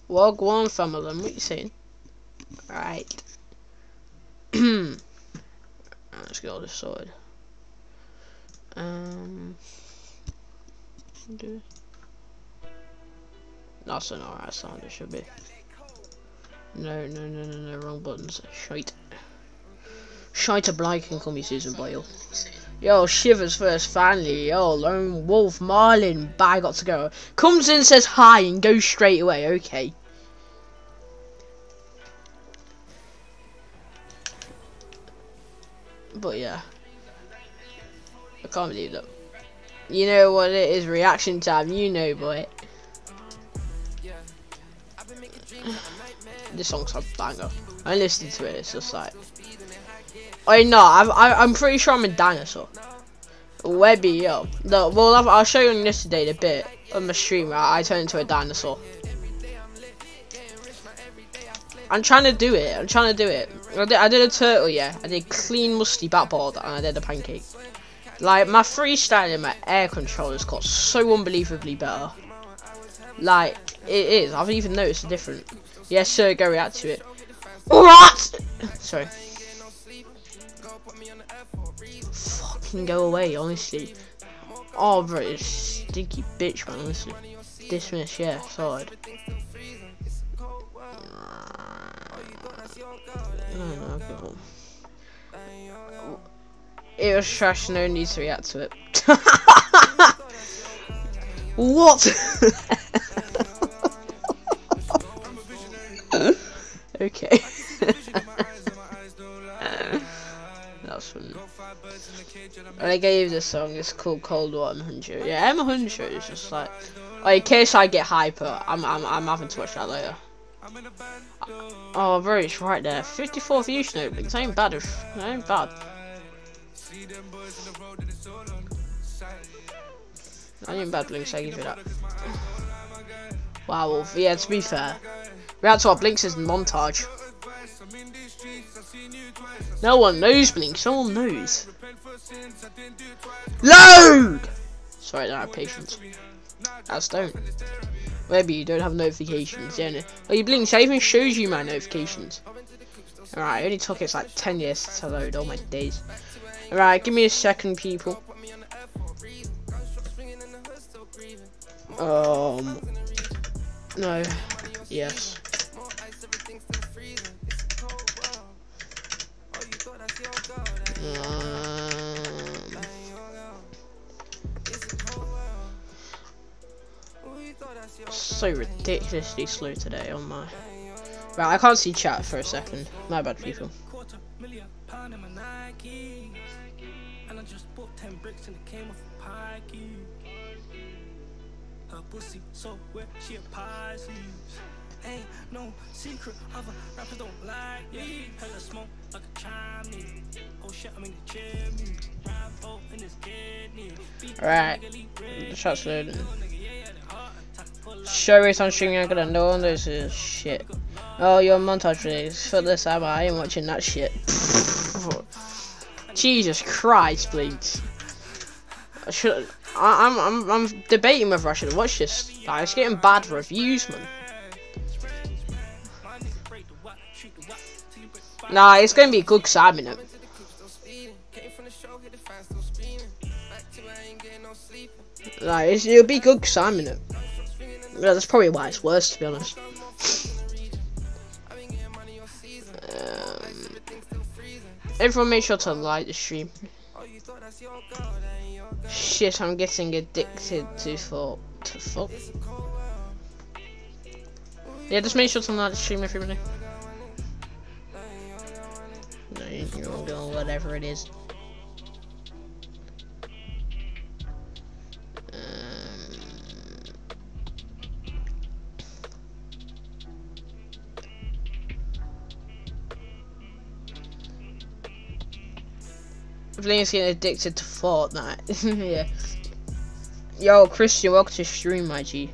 Well, go on, family. What you saying? Right. Let's get all this sorted. That's an alright sound. It should be. No, wrong buttons. Shite. Shite a blight can call me Susan Boyle. Yo, Shivers first, finally. Yo, Lone Wolf, Marlin, bye, got to go. Comes in, says hi, and goes straight away. Okay. But yeah. I can't believe that. You know what it is, reaction time, you know, boy. This song's a banger. I listened to it, it's just like... Oh no, I'm pretty sure I'm a dinosaur. Webby, yo. No, well, I'll show you on yesterday the bit on my stream where I turned into a dinosaur. I'm trying to do it. I did a turtle, yeah. I did clean musty backboard and I did a pancake. Like, my freestyle and my air controllers got so unbelievably better. Like, it is. I've even noticed the difference. Yes, sir, go react to it. What? Sorry. Fucking go away, honestly. Oh, bro, it's stinky bitch, man, honestly. Dismiss, yeah, sorted. No, go on. It was trash, no need to react to it. What? Okay. That's fun. And I gave this song, it's called Cold War M100. Yeah, M100 is just like, in case I get hyper, I'm having to watch that later. Oh, bro, it's right there. 54 views, no, it ain't bad. It ain't bad. I ain't bad, Blinks, I give you that. Wow, Wolf. Yeah, to be fair, react to our Blinks' montage. No one knows Blinks, no one knows. Load! Sorry, I don't have patience. That's don't. Maybe you don't have notifications, don't you? Oh, you Blinks, I even shows you my notifications. Alright, it only took us like 10 years to load all my days. Alright, give me a second, people. No. Yes. So ridiculously slow today on my... Right, I can't see chat for a second. My bad, people. Her pussy so wet, she a Pisces. Ain't no secret of a rapper don't like me. Hella smoke like a Chinese. Oh shit, I'm in the chimney. Rambo in his kidney. Alright, the shot's loading. Show it on streaming, I'm gonna know this is shit. Oh, your montage release. For this, I ain't watching that shit. Jesus Christ, please. I'm debating whether I should watch this. Like, it's getting bad reviews, man. Nah, it's gonna be good because I'm in it. Like, it'll be good because I'm in it. Yeah, that's probably why it's worse, to be honest. Everyone make sure to like the stream. Shit, I'm getting addicted to fuck. Yeah, just make sure to like the stream, everybody. No, you're doing whatever it is. Blaine's getting addicted to Fortnite. Yeah. Yo, Christian, welcome to stream, my G.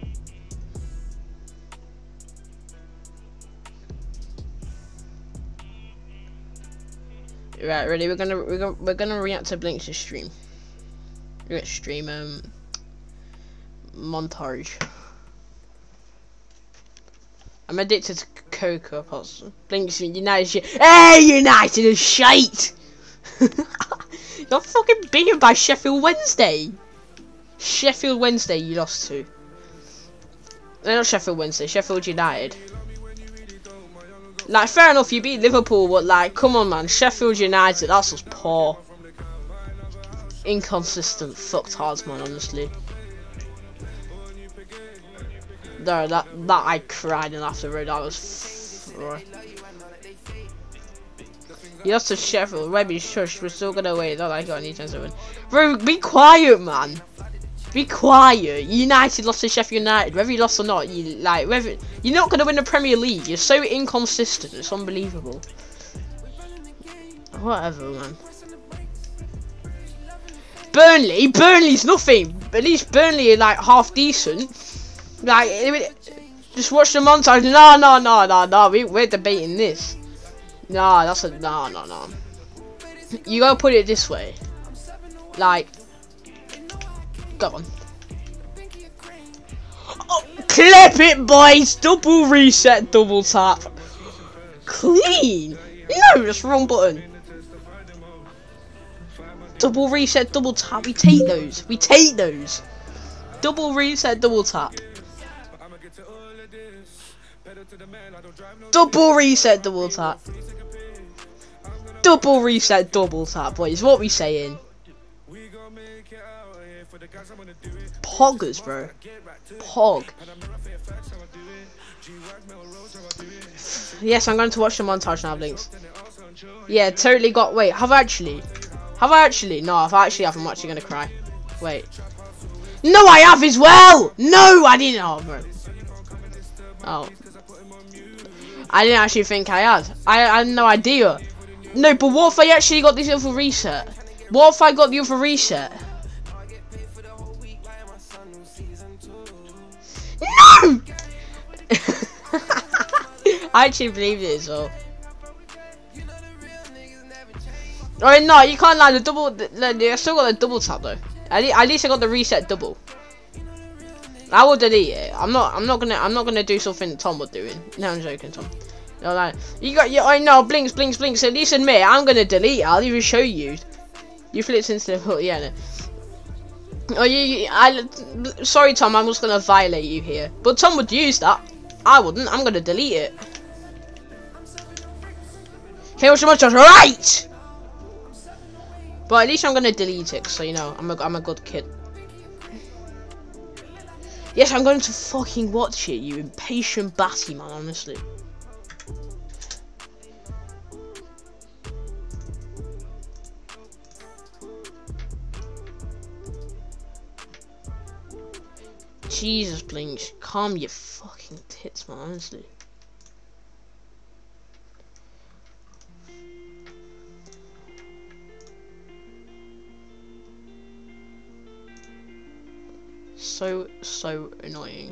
Right, ready? We're gonna react to Blink's stream. We're gonna stream montage. I'm addicted to Cocoa Pops. Blinks United. Hey, United is shite. You're fucking beaten by Sheffield Wednesday. Sheffield Wednesday, you lost to. No, not Sheffield Wednesday. Sheffield United. Like, fair enough, you beat Liverpool, but like, come on, man. Sheffield United, that's just poor. Inconsistent, fucked hards, man. Honestly. No, that I cried in after road. That was. You lost to Sheffield. Maybe shush. We're still gonna wait. Not like I got any chance to win. Bro, be quiet, man. Be quiet. United lost to Sheffield United. Whether you lost or not, you're not gonna win the Premier League. You're so inconsistent. It's unbelievable. Whatever, man. Burnley's nothing. At least Burnley are like half decent. Like, just watch the montage. No. We're debating this. Nah, that's a no. You gotta put it this way. Like, go on. Oh, clip it, boys. Double reset, double tap. Clean. No, that's the wrong button. Double reset, double tap. We take those. Double reset, double tap. Double reset, double tap. Double reset, double tap, boys. What we saying? Poggers, bro. Pog. Yes, I'm going to watch the montage now, Blinks. Yeah, totally got. Wait, have I actually? No, if I actually have, I'm actually going to cry. Wait. No, I have as well! No, I didn't. Oh, bro. Oh. I didn't actually think I had. I had no idea. No, but what if I actually got this other reset? What if I got the other reset? No! I actually believed it as well. Oh no, you can't lie. The double. I still got the double tap though. At least I got the reset double. I will delete it. I'm not gonna do something that Tom was doing. No, I'm joking, Tom. No, like you got your. I know, blinks. At least admit I'm gonna delete it. I'll even show you. You flipped into the hook, yeah. No. Oh, sorry, Tom. I'm just gonna violate you here. But Tom would use that. I wouldn't. I'm gonna delete it. Okay, what's your much? Right. But at least I'm gonna delete it, so you know I'm a good kid. Yes, I'm going to fucking watch it, you impatient batty man, honestly. Jesus, Blinks, calm your fucking tits, man, honestly. So annoying.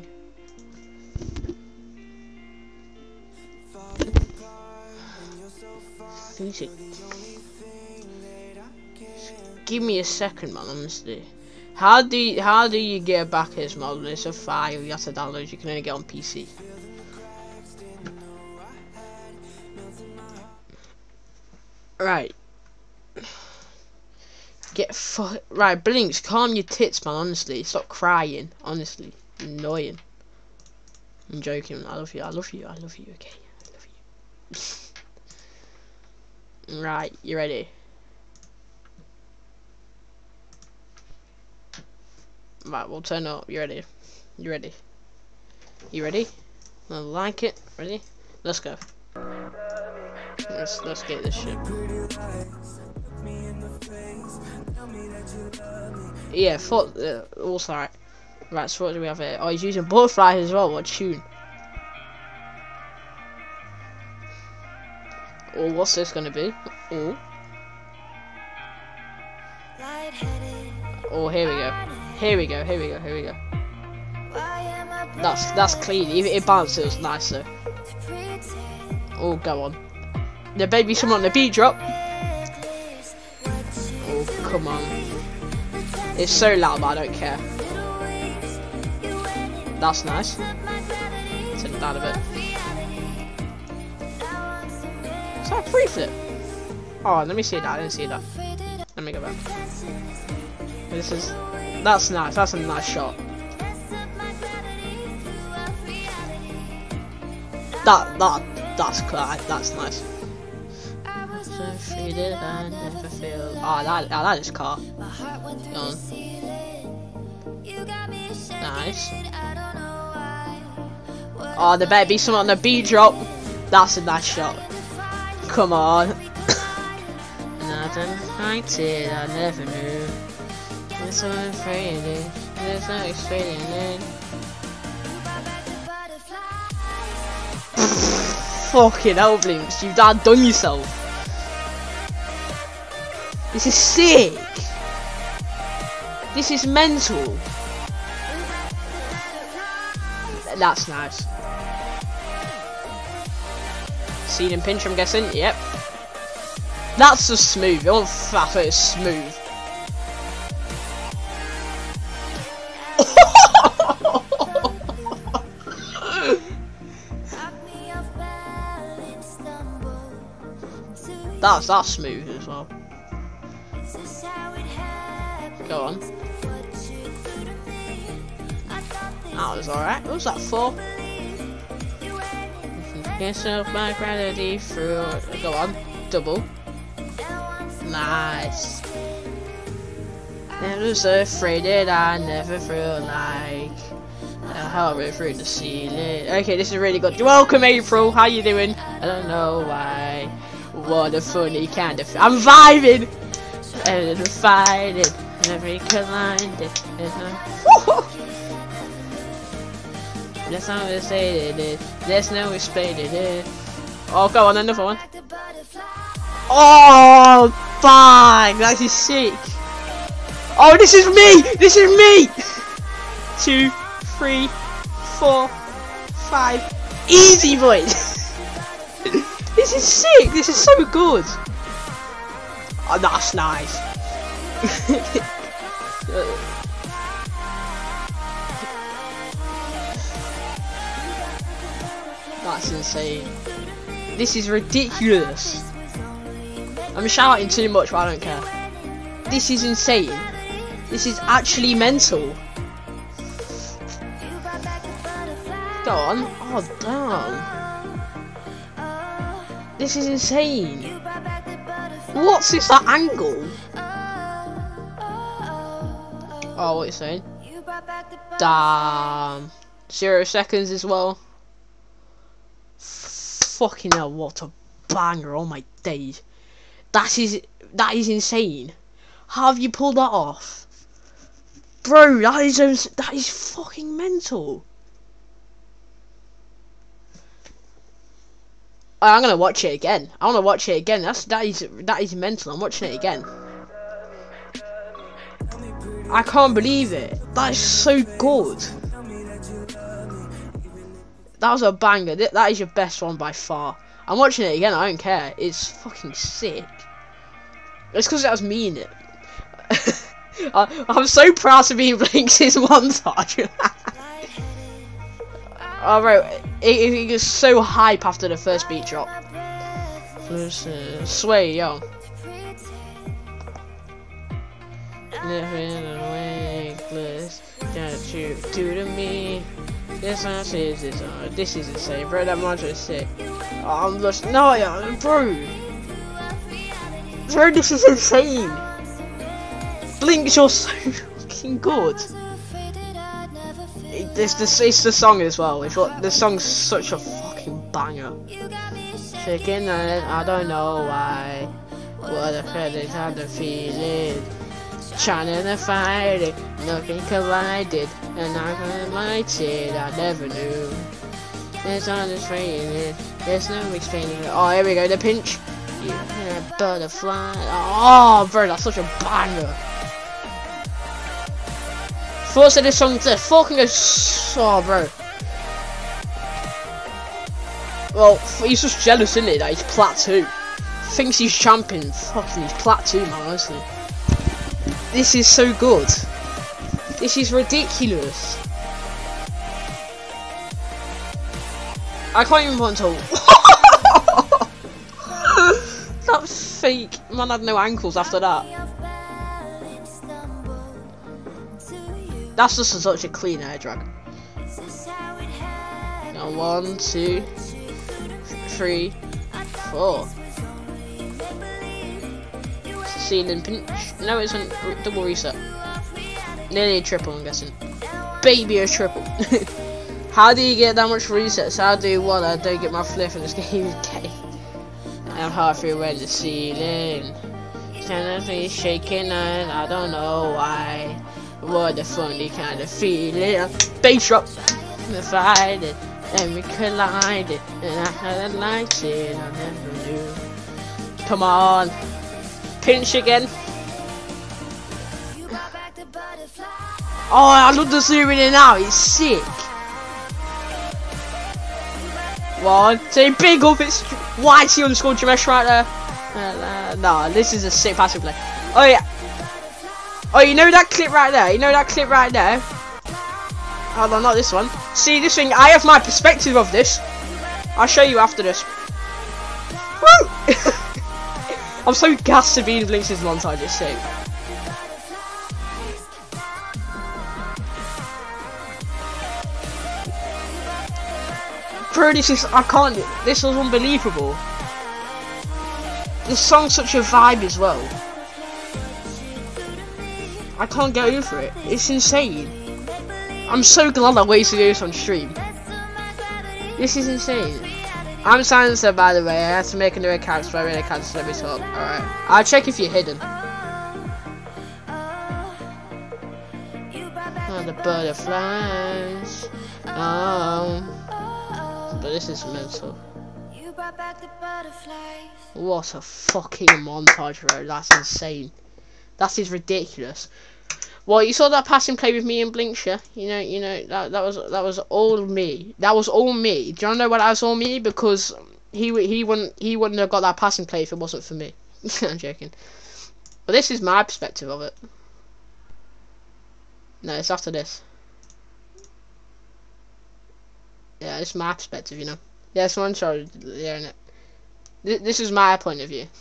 Give me a second, man, honestly. How do you get back his model? It's a file you have to download. You can only get on PC. Right. Right, Blinks, calm your tits, man, honestly. Stop crying, honestly. Annoying. I'm joking. I love you, okay? I love you. Right, you ready? Right, we'll turn up. You ready? You ready? I like it. Ready? Let's go. Let's get this shit. Yeah, also right. Right, so what do we have here? Oh, he's using butterflies as well. What tune? Oh, what's this gonna be? Oh. Oh, here we go. That's clean. It bounces nicer. Oh, go on. There may be someone on the beat drop. Oh, come on. It's so loud, but I don't care. That's nice. Take it down a bit. Is that a free flip? Oh, let me see that. I didn't see that. Let me go back. That's nice. That's a nice shot. That's class. That's nice. Oh, that is car. Go on. Nice. Oh, there better be something on the beat drop. That's a nice shot. Come on. Nothing I did, I never knew. There's so afraid of. There's no explaining it. Fucking hell, Blinks, you've done yourself. This is sick. This is mental. That's nice. Seen in pinch, I'm guessing. Yep. That's just smooth. It won't fat, it's smooth. That's smooth as well. Go on. That was alright. What was that for? Get yourself my gravity through. Go on. Double. Nice. Never so afraid that I never feel like a hurry through the ceiling. Okay, this is really good. Welcome, April. How you doing? I don't know why. What a funny kind of. I'm vibing and fighting. Every collided. That's how they stated it. There's no explaining it. Oh, go on, another one. Oh, bang! That is sick. Oh, this is me! This is me! 2, 3, 4, 5. Easy, boys! This is sick! This is so good! Oh, that's nice. That's insane. This is ridiculous. I'm shouting too much, but I don't care. This is insane. This is actually mental. Go on. Oh, damn. This is insane. What's this, that angle? Oh, what are you saying? Damn. 0 seconds as well. Fucking hell, what a banger, oh my days. That is insane. How have you pulled that off? Bro, that is fucking mental. I'm gonna watch it again. I wanna watch it again. That is mental. I'm watching it again. I can't believe it. That is so good. That was a banger. That is your best one by far. I'm watching it again. I don't care. It's fucking sick. It's because that was me in it. I'm so proud to be in Blinks' montage. Oh, bro, it was so hype after the first beat drop. Sway, yo. Can't you do to me? This is insane, bro. That mantra is sick. Oh, I'm just bro. Bro, this is insane. Blinks, you're so fucking good. It's the song as well. The song's such a fucking banger. Chicken, I don't know why. What a credit had the feeling. Trying to fight it, nothing collided, and I collided, I never knew. There's on this it, there's no explaining it. Oh, here we go, the pinch. Yeah, butterfly. Oh, bro, that's such a banger. First of this song to fucking go. Oh, bro. Well, he's just jealous, isn't he, that he's plat 2. Thinks he's champion. Fucking, he's plat 2, man, honestly. This is so good. This is ridiculous. I can't even want to. think man had no ankles after that. That's just such a clean air drag. Now 1, 2, 3, 4. Ceiling pinch. No, it's a double reset. Nearly a triple, I'm guessing. Baby, a triple. How do you get that much resets? How do what? I don't get my flip in this game. Okay. I'm halfway around the ceiling. Kind shaking and I don't know why. What a funny kind of feeling. Bass drop. We fight it and we collided and I had a light it I never knew. Come on. Pinch again. Oh, I love the zooming in now. It's sick. 1, 2, big up. It's YT underscore Jamesh right there. Nah, this is a sick passive play. Oh yeah. Oh, you know that clip right there? You know that clip right there? Hold on, not this one. See this thing? I have my perspective of this. I'll show you after this. Woo! I'm so gassed to be in Blinks' montage. It's sick. Bro, this is, I can't, this was unbelievable. This song's such a vibe as well. I can't get over it. It's insane. I'm so glad I waited to do this on stream. This is insane. I'm silencer, by the way. I had to make a new account, so I really can't let me talk. Alright. I'll check if you're hidden. Oh, the butterflies. But this is mental. What a fucking montage, bro. That's insane. That is ridiculous. Well, you saw that passing play with me and Blinks, yeah? You know that was all me. That was all me. Do you know what that was all me? Because he wouldn't have got that passing play if it wasn't for me. I'm joking. But this is my perspective of it. No, it's after this. Yeah, it's my perspective, you know. Yeah, someone showed yeah, innit? This is my point of view.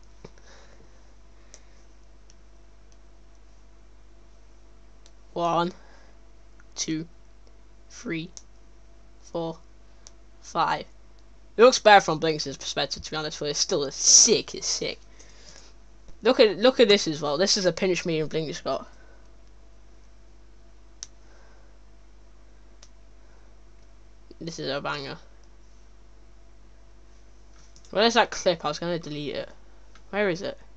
One, 2, 3, 4, 5. It looks better from Blinks' perspective, to be honest, but it's still as sick as sick. Look at this as well. This is a pinch me and Blinks got. This is a banger. Where's that clip? I was gonna delete it. Where is it?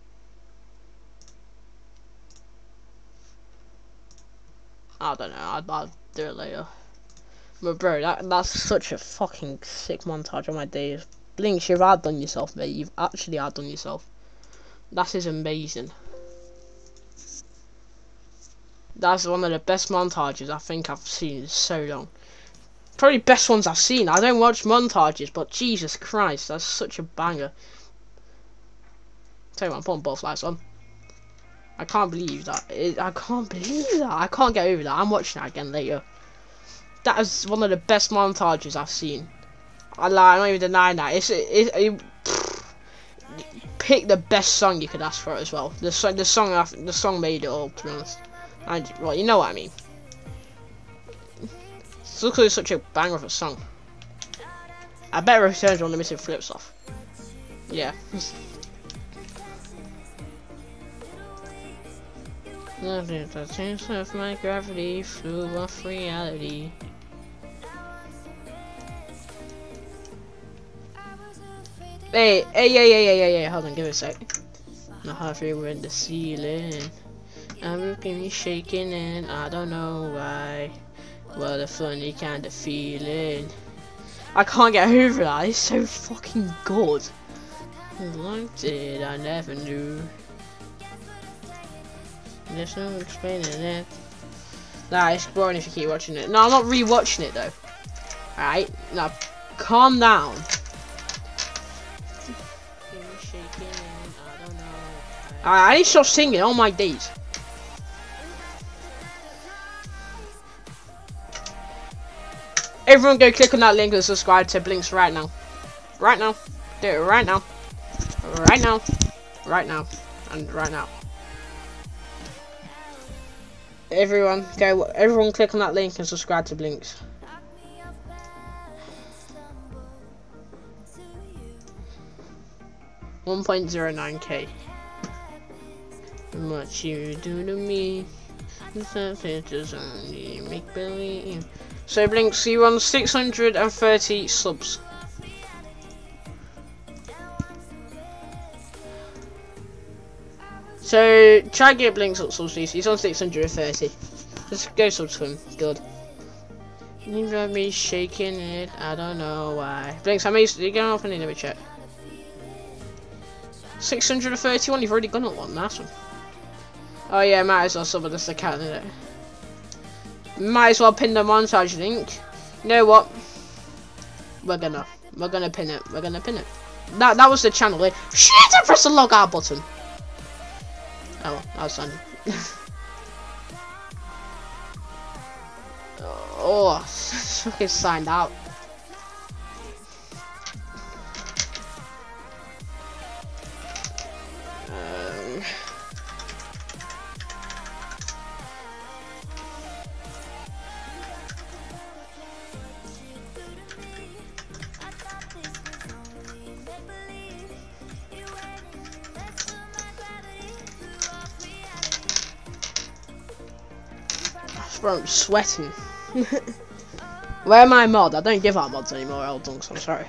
I don't know. I'll do it later. But bro, that's such a fucking sick montage on my days. Blinks, you've outdone yourself, mate. You've actually outdone yourself. That is amazing. That's one of the best montages I think I've seen in so long. Probably best ones I've seen. I don't watch montages, but Jesus Christ, that's such a banger. Tell you what, I'm putting both lights on. I can't believe that. I can't believe that. I can't get over that. I'm watching that again later. That is one of the best montages I've seen. I'm not even denying that. Pick the best song you could ask for as well. The song made it all, to be honest. And well, you know what I mean. It's looks like such a banger of a song. I bet it returns unlimited flips off. Yeah. The chance of my gravity flew off reality. Hey, hold on, give it a sec. Not halfway we're in the ceiling. I'm looking shaking and I don't know why. What a funny kind of feeling. I can't get over that, it's so fucking good. Liked it, I never knew. There's no explaining it. Nah, it's boring if you keep watching it. No, I'm not re-watching it though. Alright, now calm down. Alright, I need to stop singing all my days. Everyone go click on that link and subscribe to Blinks right now. Right now. Do it right now. Right now. right now, and right now. Everyone go. Everyone click on that link and subscribe to Blinks. $1.09K. What you do to me? Make believe. So Blinks, you on 630 subs. So try to get Blinks up subs, please. He's on 630. Just go sub to him. Good. You got me shaking it. I don't know why. Blinks, how many? You're going off and let me check. 631. You've already gone up one. Nice one. Oh yeah, might as well sub this account, innit? Might as well pin the montage link. You know what? We're gonna pin it. We're gonna pin it. That was the channel. Shit! I pressed the log out button. Oh well, that was fun. Oh, fucking signed out. Bro, I'm sweating. Where am I mod? I don't give out mods anymore, L Dunks, I'm sorry.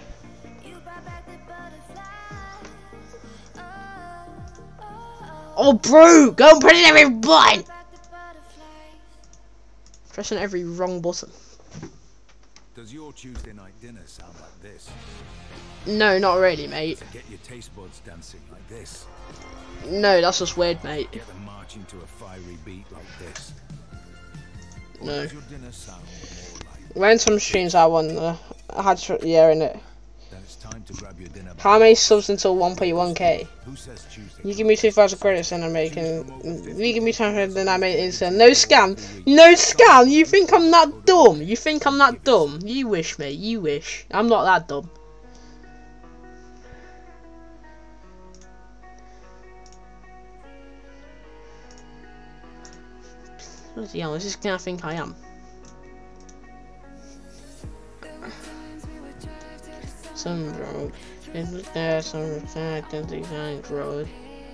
Oh bro, go and put in every button! Pressing every wrong button. Does your Tuesday night dinner sound like this? No, not really, mate. Get your taste buds dancing like this. No, that's just weird, mate. Get them marching to a fiery beat like this. No. Does your dinner sound more like... When some streams I won, I had yeah in it. Then it's time to grab your dinner. How many subs until 1.1K? Who says Tuesday? You give me 2,000 credits and I'm making. You give me 200, then I make instant. No scam, no scam. You think I'm that dumb? You think I'm that dumb? You wish, mate. You wish. I'm not that dumb. Bloody hell, this is gonna think I am. Some road. There's some fact and design road.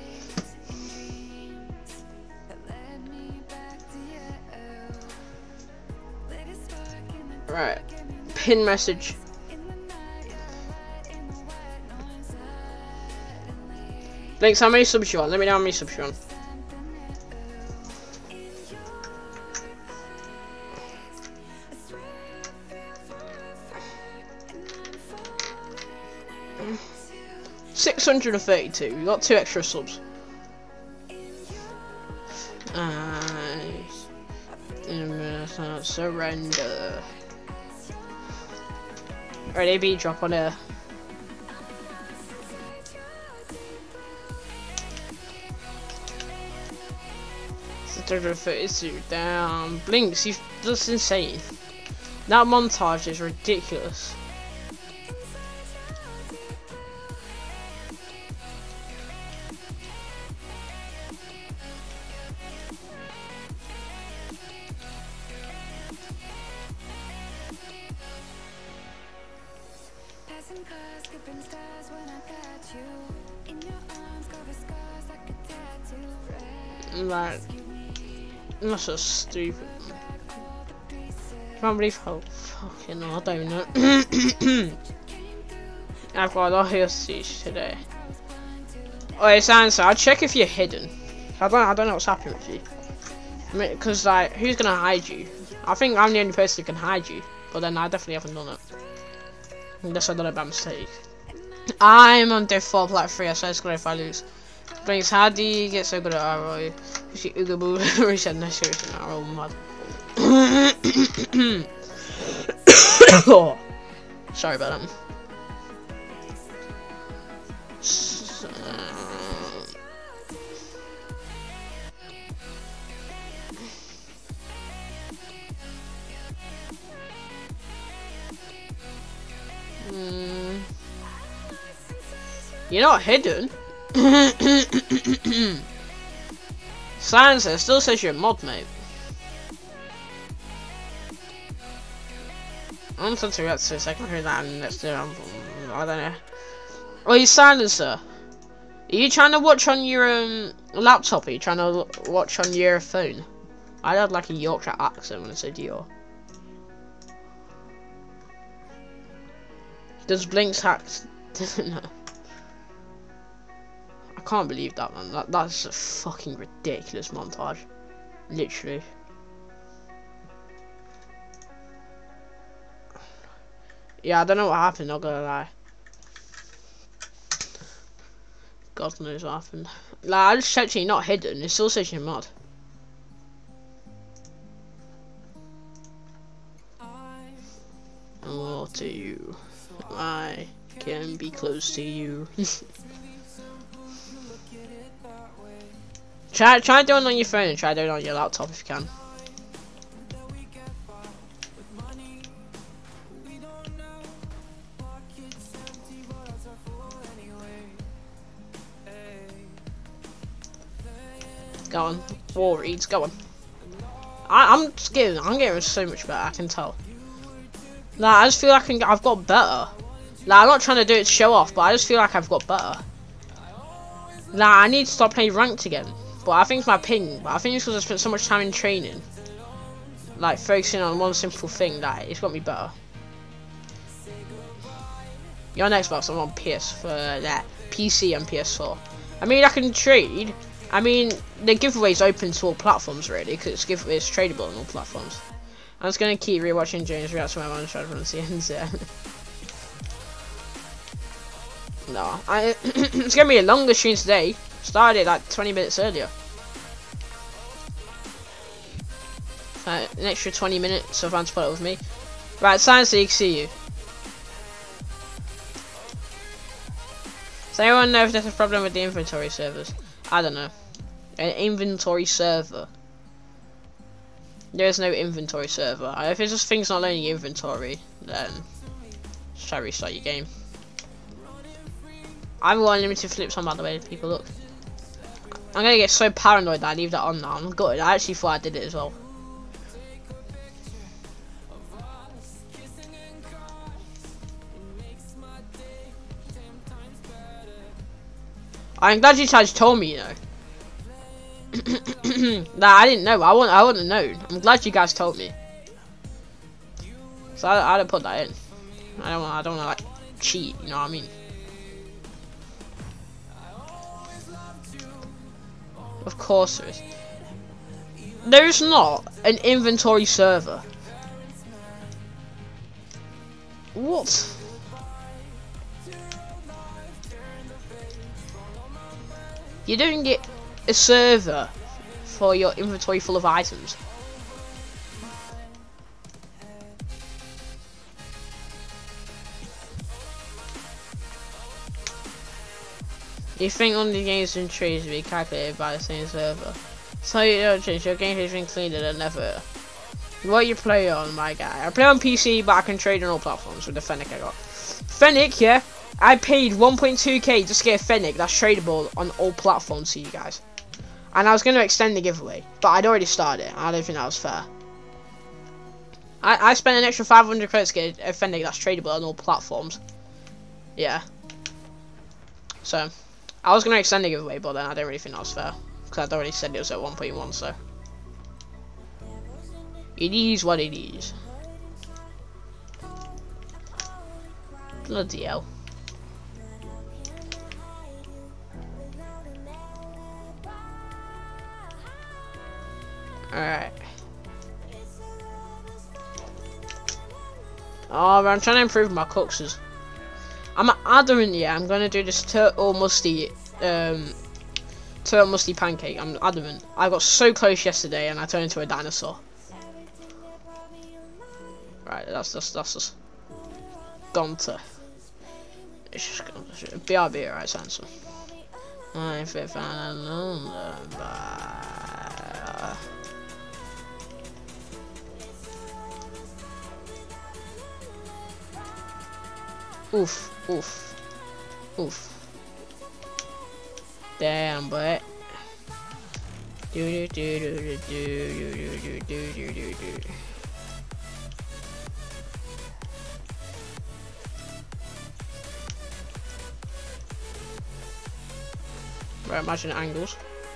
Right. Pin message. Thanks, how many subs you want? Let me know how many subs you want. $632. We got 2 extra subs. Surrender. Alright, AB drop on here. Down. Blinks, that's insane. That montage is ridiculous. Right. That's so stupid. I can't believe how fucking I don't know. I've got a lot of siege today. Oh, it's answer. I'll check if you're hidden. I don't know what's happening with you. I mean, cause like, who's gonna hide you? I think I'm the only person who can hide you, but then I definitely haven't done it. Unless I done it by mistake. I'm on death 4 like 3. I swear it's good if I lose. Blinks, how do you get so good at ROI? She Ugaboo reset no serious in ROI mud. Oh, sorry about that. You're not hidden. Silencer still says you're a mod, mate. I'm going to react to a second hear that and let's do I don't know. Oh, you Silencer. Are you trying to watch on your laptop? Or are you trying to watch on your phone? I had like a Yorkshire accent when I said Dior. Does Blink's hacks? No. I can't believe that, man. That's a fucking ridiculous montage. Literally. Yeah, I don't know what happened, not gonna lie. God knows what happened. Like, I just checked you're not hidden, it still says you're mod. Oh, to you. I can be close to you. Try doing it on your phone and try doing it on your laptop if you can. Go on, war reads, go on. I'm getting so much better, I can tell. Like, I just feel like I've got better. Like, I'm not trying to do it to show off, but I just feel like I've got better. Like, I need to stop playing ranked again. But I think it's my ping. But I think it's because I spent so much time in training. Like, focusing on one simple thing, that it's got me better. You're on Xbox, I'm on PS for that. PC and PS4. I mean, I can trade. I mean, the giveaway's open to all platforms, really, because it's tradable on all platforms. I'm just going to keep rewatching James react to my man trying to run the ends there. No, it's going to be a longer stream today. Started like 20 minutes earlier. An extra 20 minutes of fans put it with me. Right, Science League, see you. Does anyone know if there's a problem with the inventory servers? I don't know. An inventory server. There's no inventory server. If it's just things not loading your inventory, then just try to restart your game. I've got unlimited flips on, by the way, people, look. I'm gonna get so paranoid that I leave that on now. I'm gutted. I actually thought I did it as well. I'm glad you guys told me, you know. Nah, I didn't know. I wouldn't have known. I'm glad you guys told me. So I don't put that in. I don't want to like cheat. You know what I mean? Of course there is. There's not an inventory server. What? You don't get a server for your inventory full of items. You think only games and trades will be calculated by the same server. So you don't change, your game has been cleaner than ever. What you play on, my guy? I play on PC, but I can trade on all platforms with the Fennec I got. Fennec, yeah? I paid 1.2k just to get a Fennec that's tradable on all platforms to you guys. And I was going to extend the giveaway, but I'd already started it. I don't think that was fair. I spent an extra 500 credits to get a Fennec that's tradable on all platforms. Yeah. So, I was going to extend the giveaway, but then I don't really think that was fair. Because I'd already said it was at 1.1, so. It is what it is. Bloody hell. Alright. Oh, I'm trying to improve my coxes. I'm adamant, yeah, I'm gonna do this turtle musty pancake. I'm adamant. I got so close yesterday and I turned into a dinosaur. Right, that's just gone to. It's just gone to BRB, right, Sansa. I fit found Oof, oof, oof. Damn, but. Do do do do do do do do do do. Right, imagine angles.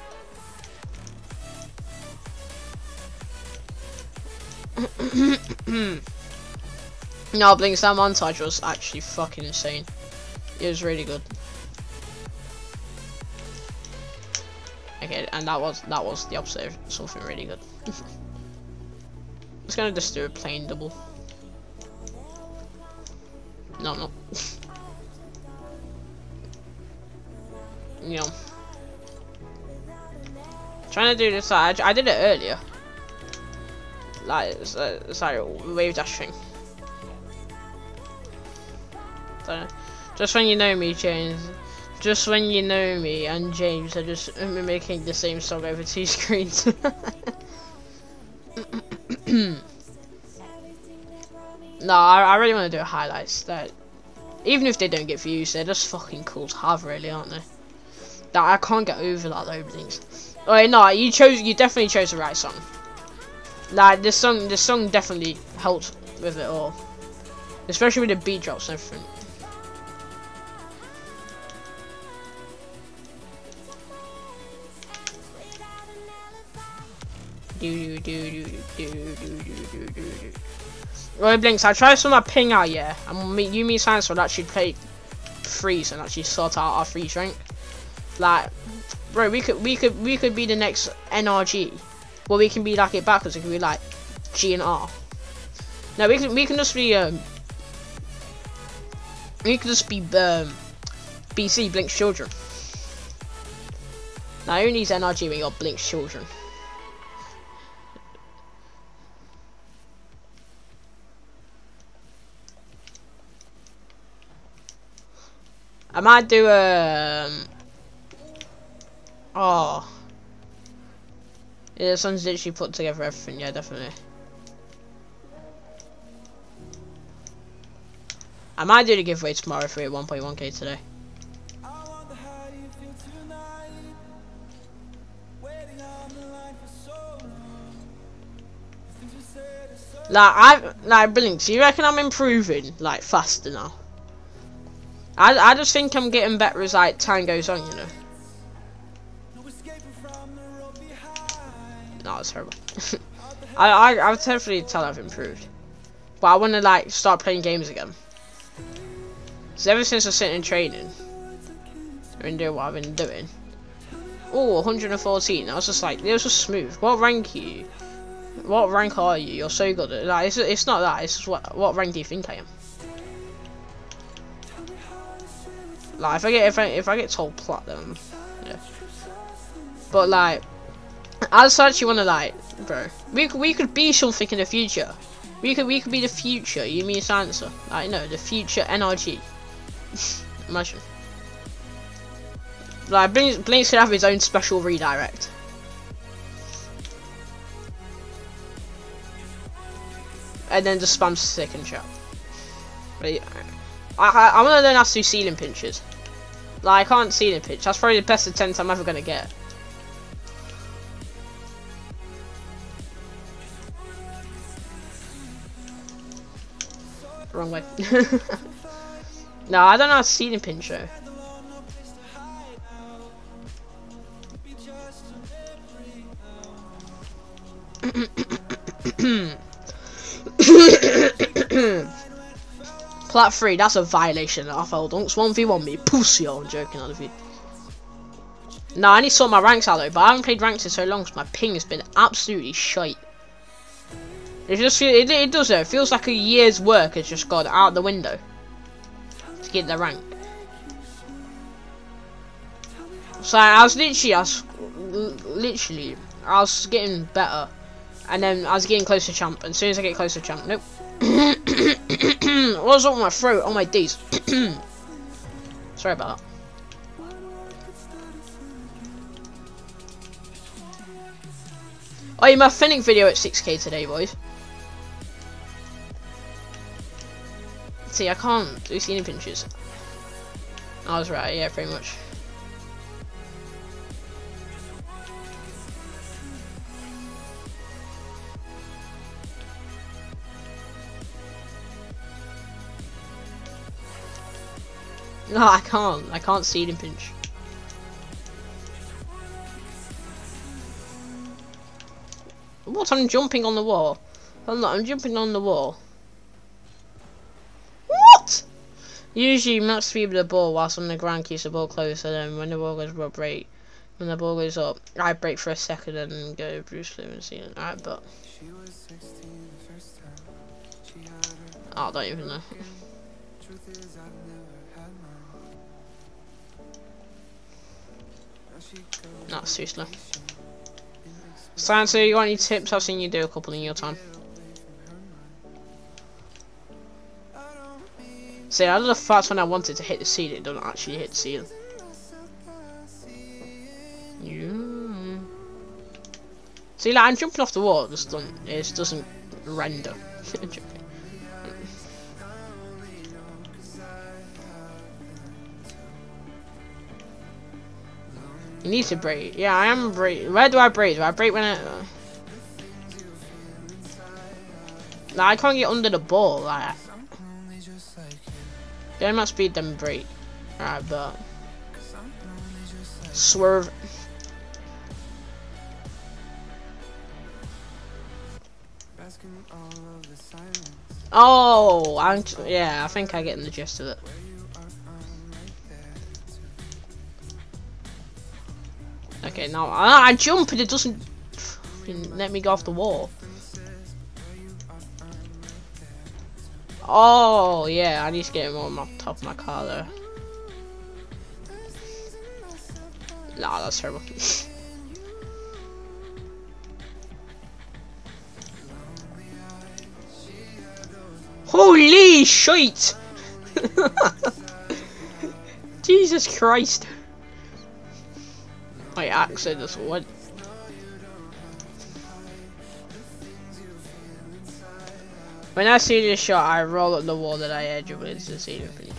No, Blinks, that montage was actually fucking insane. It was really good. Okay, and that was the opposite of something really good. I'm just gonna just do a plain double. No, no. You know, trying to do this. I did it earlier. Like it's like a wave dash thing. So, just when you know me, James. Just when you know me and James are just making the same song over 2 screens. No, I really want to do highlights. That even if they don't get views, they're just fucking cool to have, really, aren't they? That I can't get over that though, things. Oh wait, no, you definitely chose the right song. Like this song definitely helped with it all, especially with the beat drops and everything. Right, Blinks, I tried some of my ping out, yeah, and you, me, Science would actually play freeze and actually sort out our freeze rank. Like, bro, we could be the next NRG. Well, we can be like it backwards. It could be like G and R. No, we can just be BC Blink's children. Now who needs NRG when you got Blink's children? I might do oh. Yeah, someone's literally put together everything, yeah, definitely. I might do the giveaway tomorrow if we're at 1.1k today. Like Blinks, you reckon I'm improving like faster now? I just think I'm getting better as like time goes on, you know. No, it's terrible. I would definitely tell I've improved, but I want to like start playing games again. So ever since I sent in training, I've been doing what I've been doing. Oh, 114. I was just like, it was just smooth. What rank are you? What rank are you? You're so good at like. It's not that. It's just what rank do you think I am? Like if I get told platinum, yeah. But like, I just actually want to like, bro. We could be something in the future. We could be the future. You mean answer? Like no, the future NRG. Imagine. Like Blink should have his own special redirect. And then just spam stick and chat. But I want to learn how to do ceiling pinches. Like I can't ceiling pinch. That's probably the best attempt I'm ever gonna get. Wrong way. No, I don't know how to ceiling pinch though. Plat 3, that's a violation of FL Dunks. 1v1 me, pussy. I'm joking out of you. No, I need to sort my ranks out though, but I haven't played ranks in so long because my ping has been absolutely shite. It just it does though. It feels like a year's work has just gone out the window to get the rank. So I was getting better, and then I was getting close to champ. And as soon as I get close to champ, nope. What's up with my throat? Oh my days. Sorry about that. Oh yeah, my Fennec video at 6k today, boys. See, I can't do ceiling pinches. I was right, yeah, pretty much. No, I can't. I can't ceiling pinch. What? I'm jumping on the wall. I'm not. I'm jumping on the wall. What? Usually, max speed with the ball whilst on the ground keeps the ball closer. Then when the ball goes up, break. When the ball goes up, I break for a second and then go Bruce Lee and ceiling. Alright, but. Oh, I don't even know. That's too slow. Science, you got any tips? I've seen you do a couple in your time. See, I love the fact when I wanted to hit the ceiling, it doesn't actually hit the ceiling. Yeah. See, like I'm jumping off the wall, it doesn't render. You need to break. Yeah, I am break. Where do I break? Do I break when I? Nah, I can't get under the ball. Like, get my speed, then break. Alright, but swerve. Oh, yeah. I think I get in the gist of it. Okay, now I jump and it doesn't let me go off the wall. Oh yeah, I need to get him on top of my car there. Nah, that's terrible. Holy shit! Jesus Christ! I actually just went. When I see this shot, I roll up the wall that I edge with to see the finish.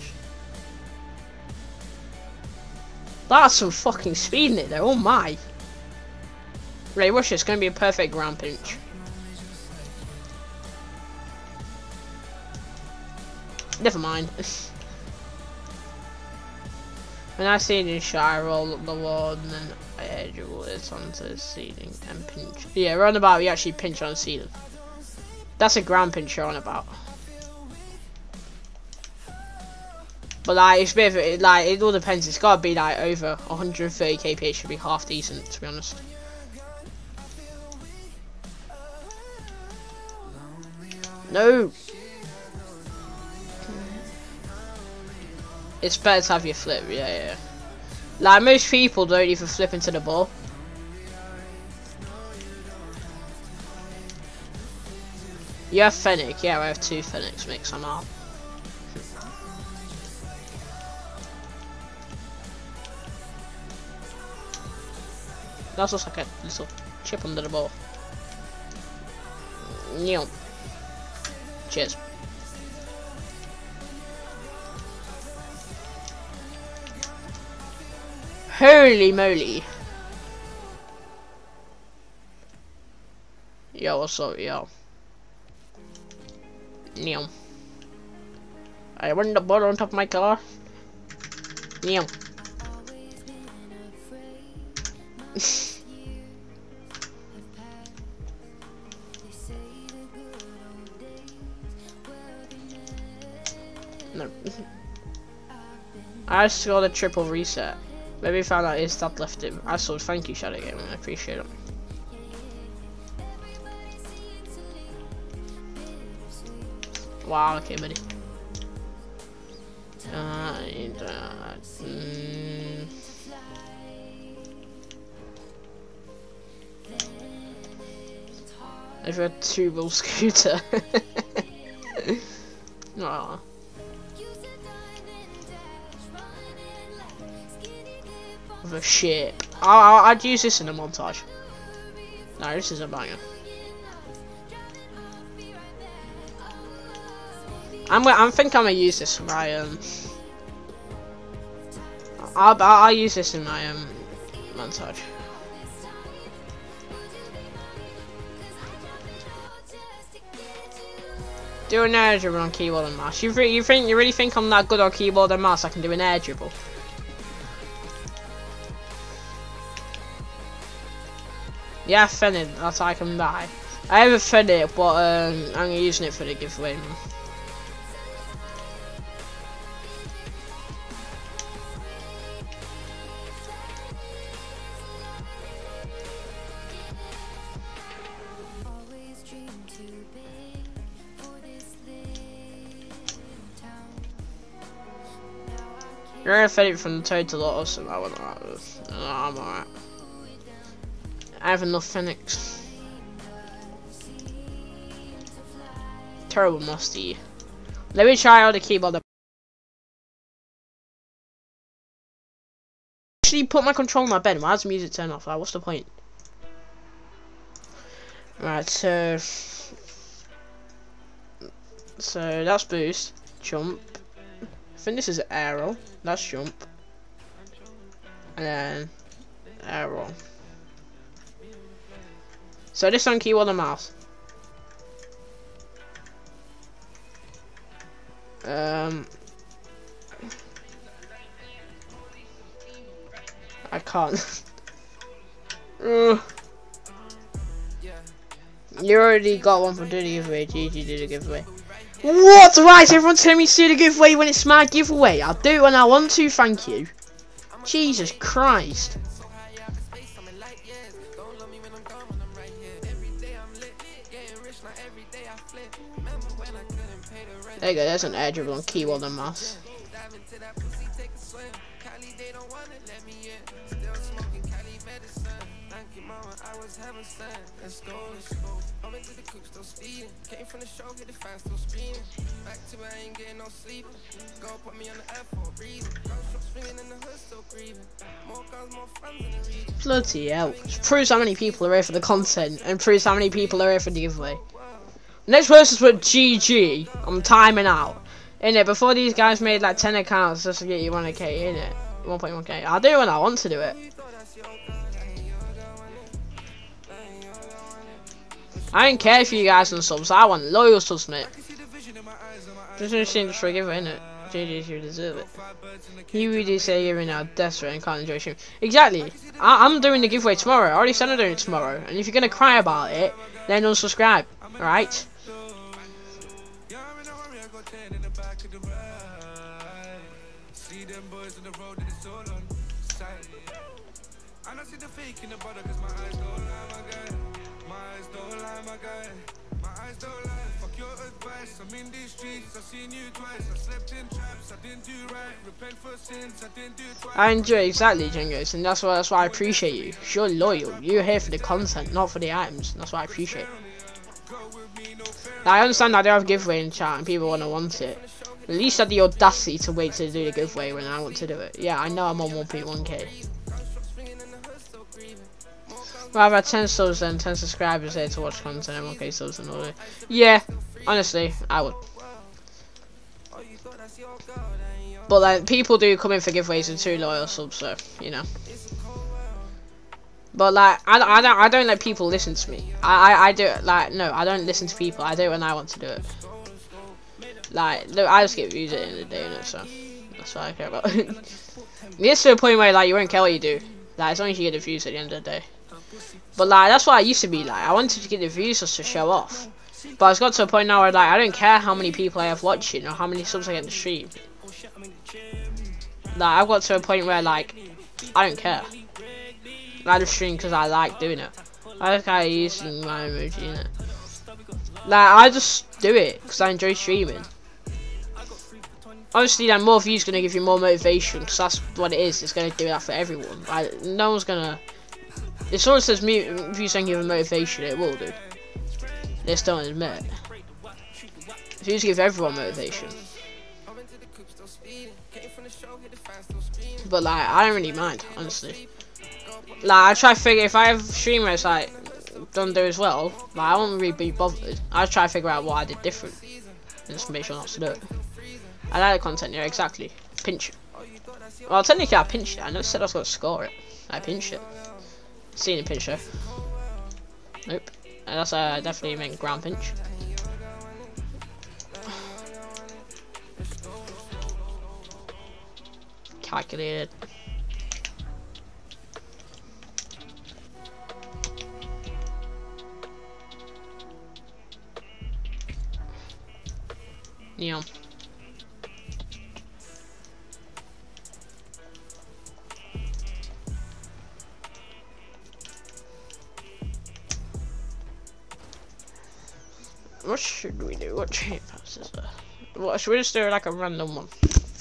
That's some fucking speed in it there, oh my! Right, watch this, it's gonna be a perfect ground pinch. Never mind. When I see this shot, I roll up the wall and then I edge it onto the ceiling and pinch. Yeah, roundabout, we actually pinch on the ceiling. That's a ground pinch you're on about. But like, it's a bit of it, like, it all depends. It's gotta be like over 130 kph should be half decent, to be honest. No! It's better to have your flip, yeah. Like, most people don't even flip into the ball. You have Fennec, yeah, I have 2 Fennecs, mix them up. That's just like a little chip under the ball. Neon. Cheers. Holy moly. Yo, what's up, yo? Neon. I want the ball on top of my car. Neon. No. I just got a triple reset. Maybe found out his dad left him. I saw thank you Shadow Game, I appreciate it. Wow, okay buddy. I've got a 2-wheel scooter. Aww. With a ship. I'd use this in a montage. No, this is a banger. I think I'm gonna use this for my I'll use this in my montage. Do an air dribble on keyboard and mouse. You really think I'm that good on keyboard and mouse? I can do an air dribble. Yeah, Fennec, that's I can buy. I have a Fennec, but I'm using it for the giveaway. You're gonna fed it from the total or something. I wouldn't like this. No, I'm alright. I have enough Fennecs. Terrible musty. Let me try out the keyboard. Actually, put my control on my bed. Why does the music turn off? Like, what's the point? Right, so that's boost, jump. I think this is arrow. That's jump, and then arrow. So this on keyboard and mouse. I can't. You already got one for doing the giveaway. GG did a giveaway. What? Right, everyone's telling me to do the giveaway when it's my giveaway. I'll do it when I want to, thank you. Jesus Christ. There you go, there's an air dribble on keyboard and mouse. Bloody hell. Just proves how many people are here for the content and proves how many people are here for the giveaway. Next person's put GG. I'm timing out. Innit, before these guys made like 10 accounts just to get you 1k, innit? 1.1k. I'll do it when I want to do it. I don't care if you guys on subs, I want loyal subs, mate. Just interesting for a giveaway, innit? GG, you deserve it. You really say you're now desperate and can't enjoy stream. Exactly. I'm doing the giveaway tomorrow. I already said I'm doing it tomorrow. And if you're gonna cry about it, then unsubscribe. Alright? I enjoy it, exactly, Jengos, and that's why I appreciate you. You're loyal. You're here for the content, not for the items. That's what I appreciate. Now, I understand I don't have a giveaway in chat and people want it. At least I had the audacity to wait to do the giveaway when I want to do it. Yeah, I know I'm on 1.1k. Rather 10 subs than 10 subscribers here to watch content and 1k subs and all that. Yeah, honestly, I would. But like, people do come in for giveaways and 2 loyal subs, so you know. But like, I don't let people listen to me. I do it like, no, I don't listen to people. I do it when I want to do it. Like, look, I just get views at the end of the day, innit, so that's what I care about. It gets to a point where like you won't care what you do. Like, as long as you get the views at the end of the day. But like, that's what I used to be like. I wanted to get the views just to show off. But it's got to a point now where like, I don't care how many people I have watching or how many subs I get in the stream. Like, I've got to a point where like, I don't care. I just stream because I like doing it. I just like using my emoji in it. Like, I just do it because I enjoy streaming. Obviously, then more views gonna give you more motivation because that's what it is. It's gonna do that for everyone. Like, no one's gonna. If someone says views don't give a motivation, it will do. They just don't admit it. Views give everyone motivation. But like, I don't really mind, honestly. Like, I try to figure if I have streamers like don't do as well, like, I won't really be bothered. I try to figure out what I did different and just make sure not to do it. I like the content, yeah, exactly. Pinch it. Well, technically I pinched it. I never said I was going to score it. I pinched it. Seen a pinch though. Nope. And that's definitely meant ground pinch. Calculated. Neon. What should we do? What chain pass is there? What should we just do like a random one?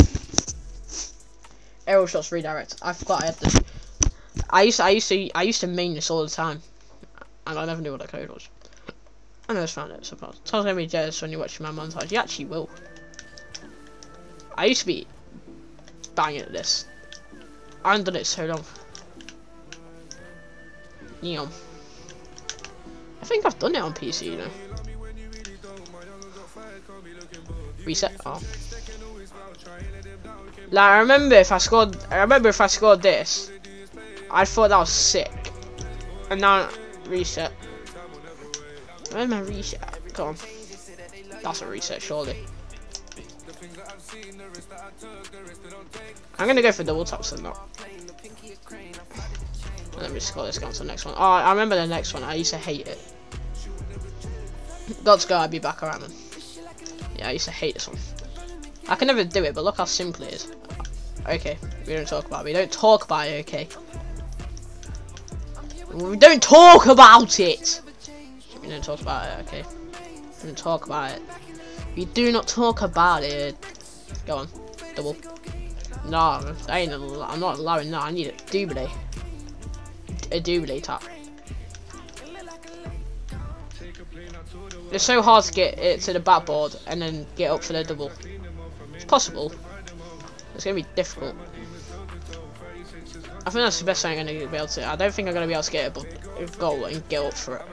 Arrow shots redirect. I forgot I had this. I used to main this all the time, and I never knew what the code was. I just found it. Suppose. Someone's gonna be jealous when you watch my montage. You actually will. I used to be banging at this. I haven't done it so long. Neon. I think I've done it on PC, you know. Reset. Oh. Like I remember if I scored this, I thought that was sick. And now reset. Where's my reset? Come on. That's a reset, surely. I'm gonna go for double taps and not. Let me score this. Go on to the next one. Oh, I remember the next one. I used to hate it. God's go. I'd be back around then. Yeah, I used to hate this one. I can never do it, but look how simple it is. Okay, we don't talk about it. We don't talk about it, okay? We don't talk about it! We don't talk about it, okay? We don't talk about it. We do not talk about it. Go on, double. No, I'm not allowing that. I need a double. A double tap. It's so hard to get it to the backboard and then get up for the double. It's possible. It's gonna be difficult. I think that's the best thing I'm gonna be able to. I don't think I'm gonna be able to get a goal and get up for it.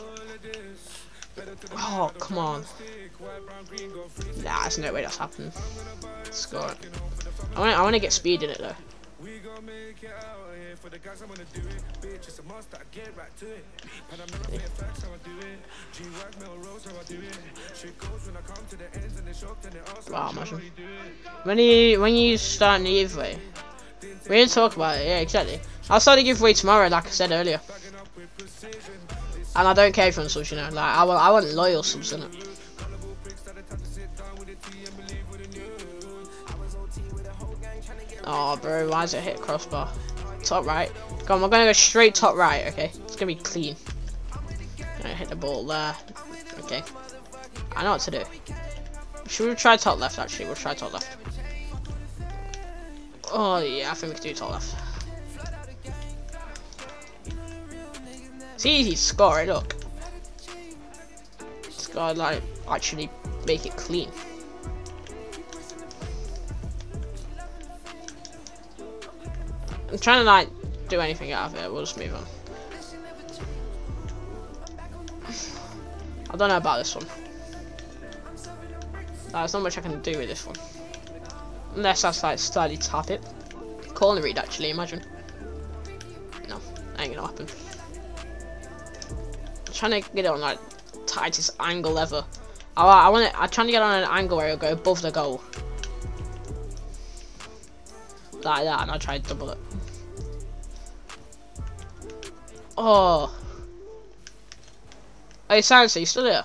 Oh, come on. Nah, there's no way that's happening. Score it. I want to get speed in it though. Wow, imagine. When you start in the giveaway, we didn't talk about it. Yeah, exactly. I'll start the giveaway tomorrow, like I said earlier. And I don't care if you're on subs, you know. Like I want loyal subs in it. Oh, bro, why does it hit crossbar? Top right. Come on, we're gonna go straight top right. Okay, it's gonna be clean. Gonna hit the ball there. Okay, I know what to do. Should we try top left? Actually, we'll try top left. Oh yeah, I think we can do top left. It's easy to score it. Look, it's gotta like actually make it clean. I'm trying to like do anything out of it. We'll just move on. I don't know about this one. There's not much I can do with this one, unless I like slightly tap it. Corner read actually. Imagine. No, that ain't gonna happen. I'm trying to get it on like tightest angle ever. I'm trying to get on an angle where it'll go above the goal. Like that, and I'll try to double it. Oh. Hey, Sansa, you still there?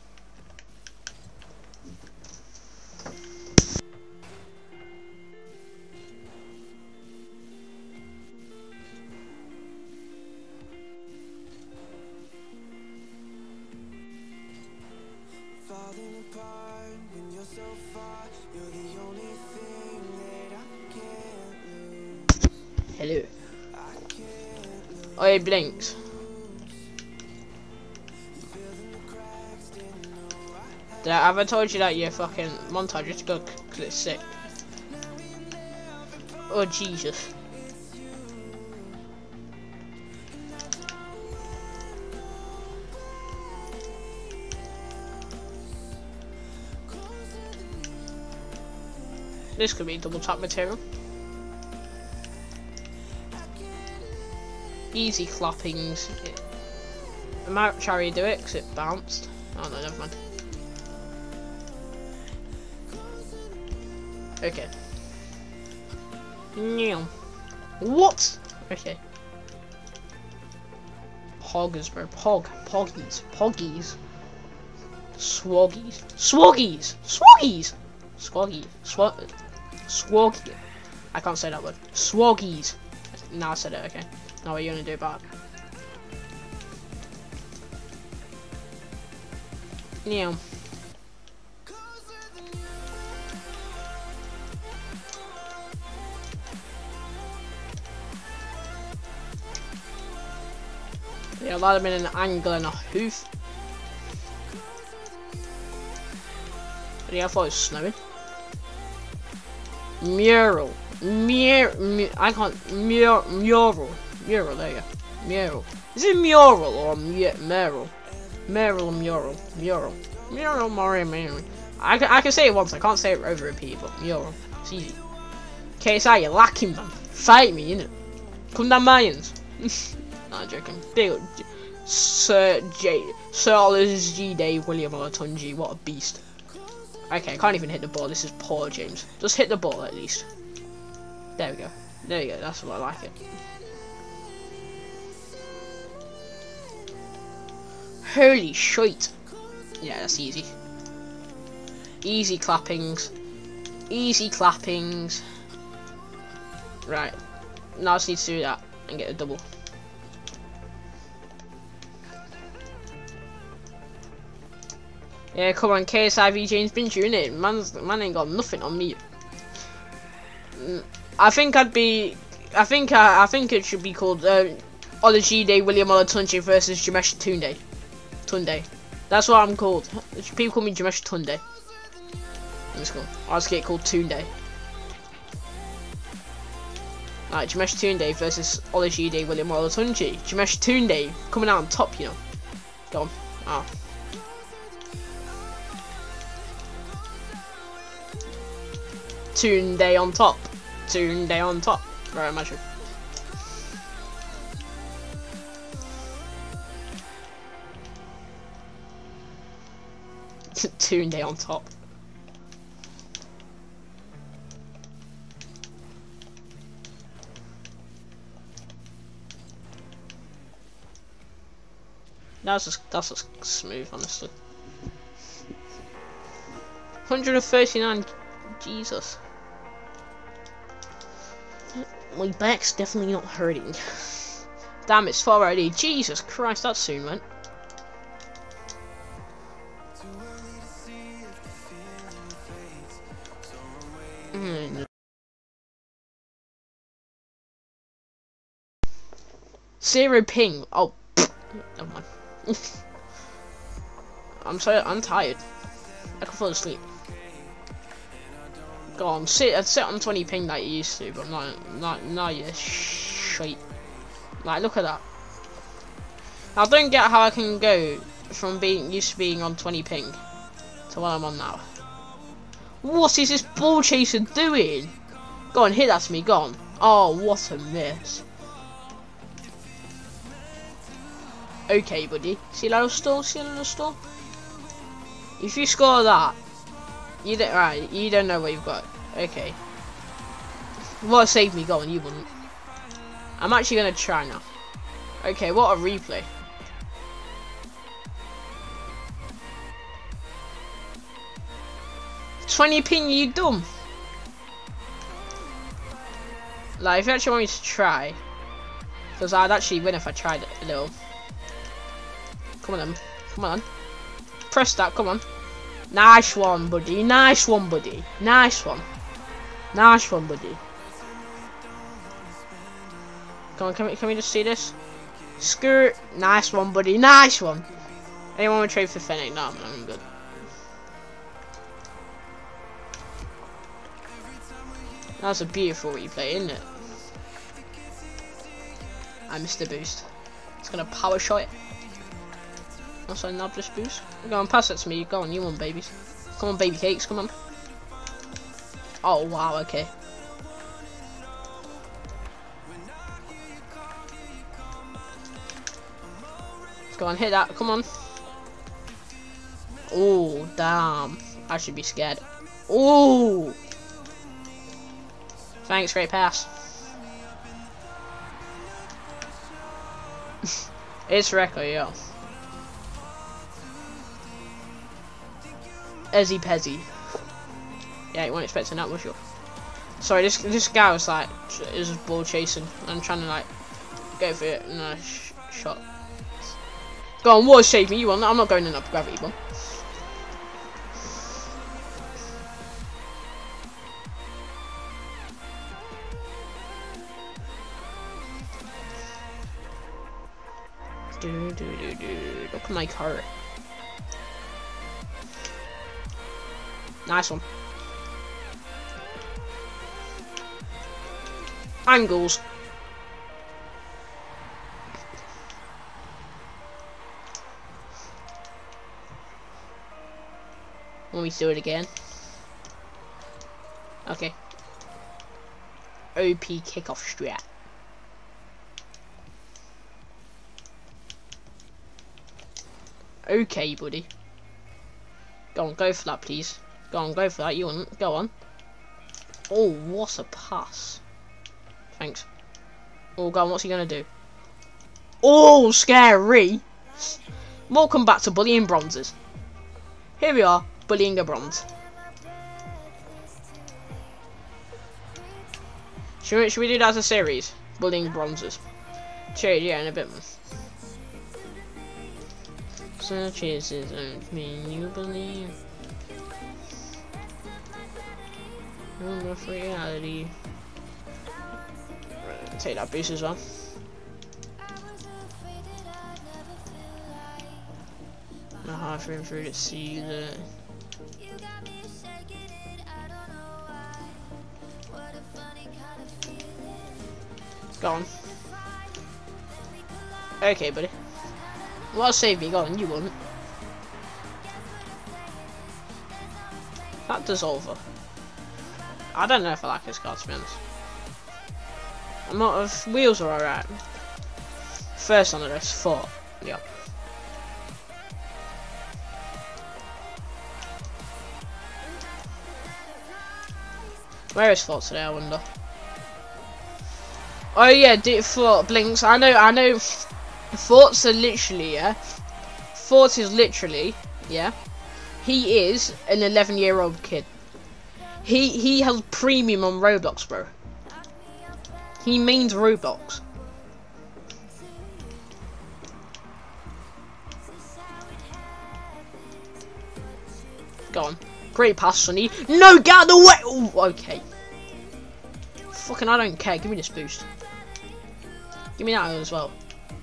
Hello. Oh, he blinks. Have I told you that your fucking montage is good because it's sick? Oh Jesus. This could be double tap material. Easy clappings. I might try to do it because it bounced. Oh no, never mind. Okay. Yeah. What? Okay. Poggers, bro. Poggies. Poggies. Swoggies. Swoggies! Swoggies! Swoggy. Swoggy. I can't say that word. Swoggies. Now I said it, okay. Now what are you gonna do about it? Yeah. Yeah, that have been an angle and a hoof. But yeah, I thought it was snowing. Mural. I can't. Mural. Mural, there you go. Mural. Is it mural or mural? Mural, mural. Mural. Mural, mural. I can say it once, I can't say it over repeat, but mural. It's easy. KSI, you're lacking, man. Fight me, innit? Come down, Mayans. Nah, I'm joking. Big Sir Oliver's G Day, William Olatunji, what a beast. Okay, I can't even hit the ball. This is poor, James. Just hit the ball at least. There we go. There you go. That's what I like it. Holy shit. Yeah, that's easy. Easy clappings. Easy clappings. Right. Now I just need to do that and get a double. Yeah, come on, KSIV James been doing it. Man ain't got nothing on me. I think it should be called Ology Day William Olatunji versus Jamesh Tunde. That's what I'm called. People call me Jamesh Tunde. Let's go. I'll just get called Tunde. Alright, Jamesh Tunde versus Ology Day William Olatunji. Jamesh Tunde coming out on top, you know. Go on. Ah. Tunde on top. Tunde on top. Right, imagine. Tunde on top. That's just smooth, honestly. 139. Jesus. My back's definitely not hurting. Damn, it's 4 already. Jesus Christ, that soon went. Zero ping. Oh, never mind. I'm tired. I can fall asleep. Go on, I'd sit on 20 ping like you used to, but not you shite. Like, look at that. I don't get how I can go from being used to being on 20 ping to what I'm on now. What is this ball chaser doing? Go on, hit that to me, go on. Oh, what a miss. Okay, buddy. See a little stall? See a little stall? If you score that, you don't know what you've got. Okay. What saved me? Go on, you wouldn't. I'm actually gonna try now. Okay, what a replay. $20 ping, you dumb. Like, if you actually want me to try, because I'd actually win if I tried it a little. Come on, then. Come on. Press that. Come on. Nice one, buddy. Nice one, buddy. Nice one. Nice one, buddy. Come on, can we just see this? Skirt. Nice one, buddy. Nice one. Anyone want to trade for Fennec? No, I'm good. That's a beautiful replay, isn't it? I missed the boost. It's gonna power shot it. That's a knobless boost. Go on, pass it to me. Go on, you want babies. Come on, baby cakes, come on. Oh, wow, okay. Let's go on, hit that, come on. Oh, damn. I should be scared. Oh! Thanks, great pass. It's Recco, yo. Ezzy Pezzy. Yeah, you weren't expecting that, was you? Sorry, this guy was like, is ball chasing. I'm trying to like go for it. No, shot. Go on, water save me. You want? I'm not going in up gravity bomb. Look at my car. Nice one. Angles. Want me to do it again? Okay. OP kickoff strat. Okay, buddy. Go on, go for that, please. Go on, go for that. You want? Go on. Oh, what a pass! Thanks. Oh, go on. What's he gonna do? Oh, scary! Welcome back to bullying bronzes. Here we are, bullying a bronze. Should we do that as a series? Bullying bronzes. Cheers, yeah, in a bit. Such is his own mean you believe. No reality. Right, take that boost as well. I'm halfway through to see the. Go on. Okay, buddy. Well, save me. Go on, you wouldn't. That dissolver. I don't know if I like this card, to be honest. I'm not. Wheels are alright. First on the list, 4. Yeah. Where is Fort today, I wonder? Oh yeah, Fort blinks. I know. Forts are literally, yeah. Fort is literally, yeah. He is an 11-year-old kid. He has premium on Roblox, bro. He means Roblox. Go on. Great pass, Sonny. No, get out of the way! Ooh, okay. Fucking, I don't care. Give me this boost. Give me that as well.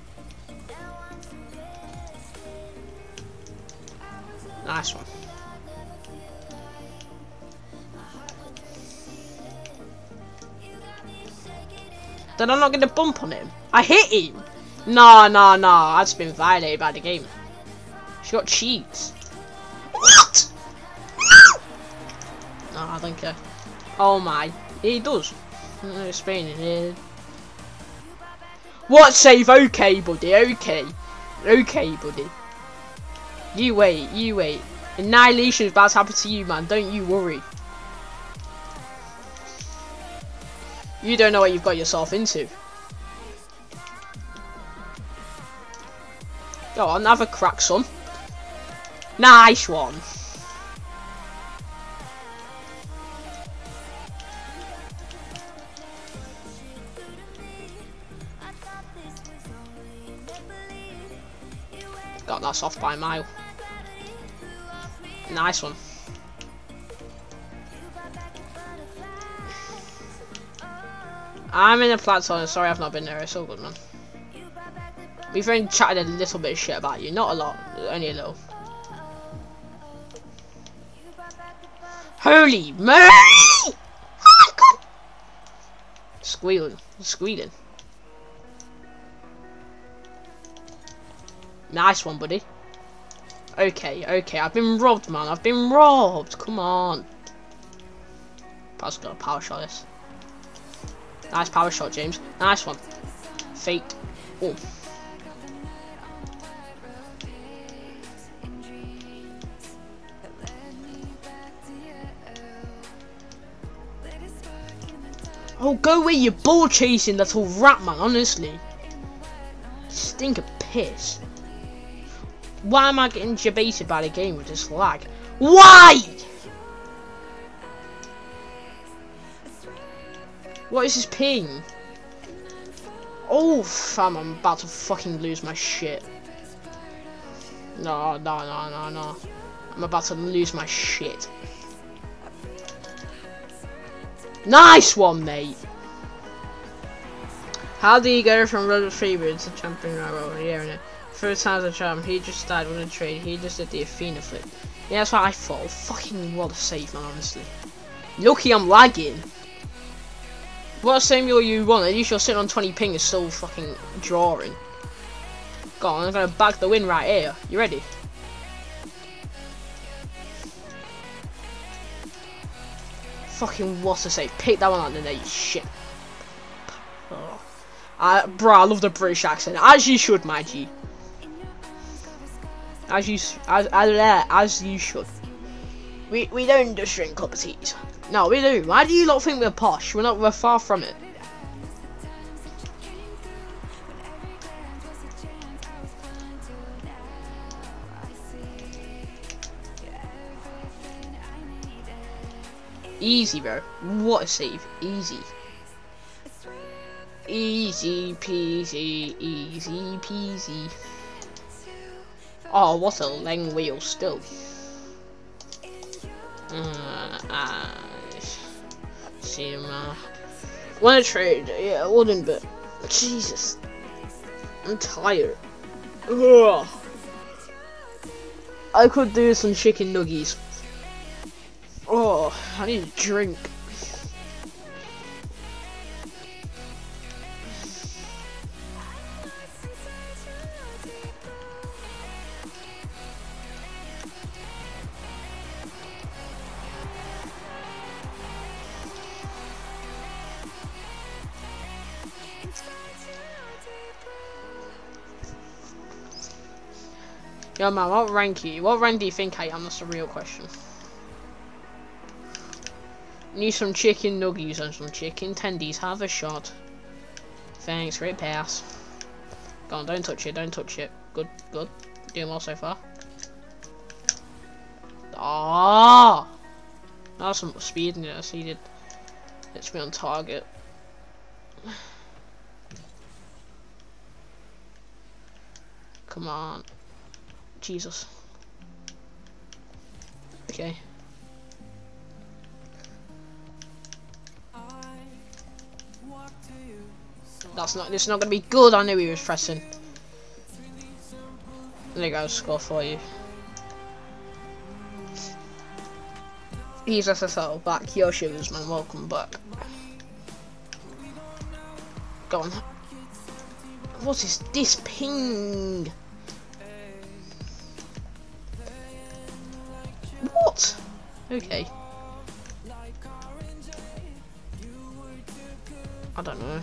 Nice one. Did I not get a bump on him? I hit him! Nah. I've just been violated by the game. She got cheats. What? No, I don't care. Oh my. He does. Explaining it. What save? Okay, buddy. Okay, buddy. You wait. Annihilation is about to happen to you, man. Don't you worry. You don't know what you've got yourself into. Go on, have a crack, son. Nice one. Got that off by a mile. Nice one. I'm in a plateau. Sorry, I've not been there. It's all good, man. We've only chatted a little bit of shit about you. Not a lot. Only a little. Holy moly! Oh my god! Squealing. Nice one, buddy. Okay. I've been robbed, man. I've been robbed. Come on. Paul's got a power shot this. Nice power shot, James. Nice one. Fake. Oh. Oh, go away, you ball chasing little rat man, honestly. Stink of piss. Why am I getting debated by the game with this lag? Why? What is this ping? Oh, fam, I'm about to fucking lose my shit. No. I'm about to lose my shit. Nice one, mate. How do you go from Road Favorite to Champion Row? Yeah, first time's a champ. He just died with a trade. He just did the Athena flip. Yeah, that's what I thought. Fucking what a save, man, honestly. Lucky I'm lagging. What Samuel you want? At least you're sitting on 20 ping and still fucking drawing. Go on, I'm gonna bag the win right here. You ready? Fucking what a save. Pick that one out there, you shit. Oh. Bro, I love the British accent. As you should, my G. As you should. We don't just drink cup of teas. No, we do. Why do you lot think we're posh? We're far from it. Easy, bro. What a save. Easy. Easy peasy, easy peasy. Oh, what a long wheel still. See him. Want to trade? Yeah, I wouldn't, but Jesus, I'm tired. Ugh. I could do some chicken nuggies. Oh, I need a drink. Yo man, what rank do you think I am? That's the real question. Need some chicken nuggies and some chicken tendies. Have a shot. Thanks, great pass. Go on, don't touch it, don't touch it. Good, good. Doing well so far. Ah! That's some speed in it. I see it. Let's be on target. Come on. Jesus. Okay. This is not gonna be good. I knew he was pressing. There you go, score for you. He's SSL back. Your sugars, man. Welcome back. Go on. What is this ping? What? Okay. I don't know.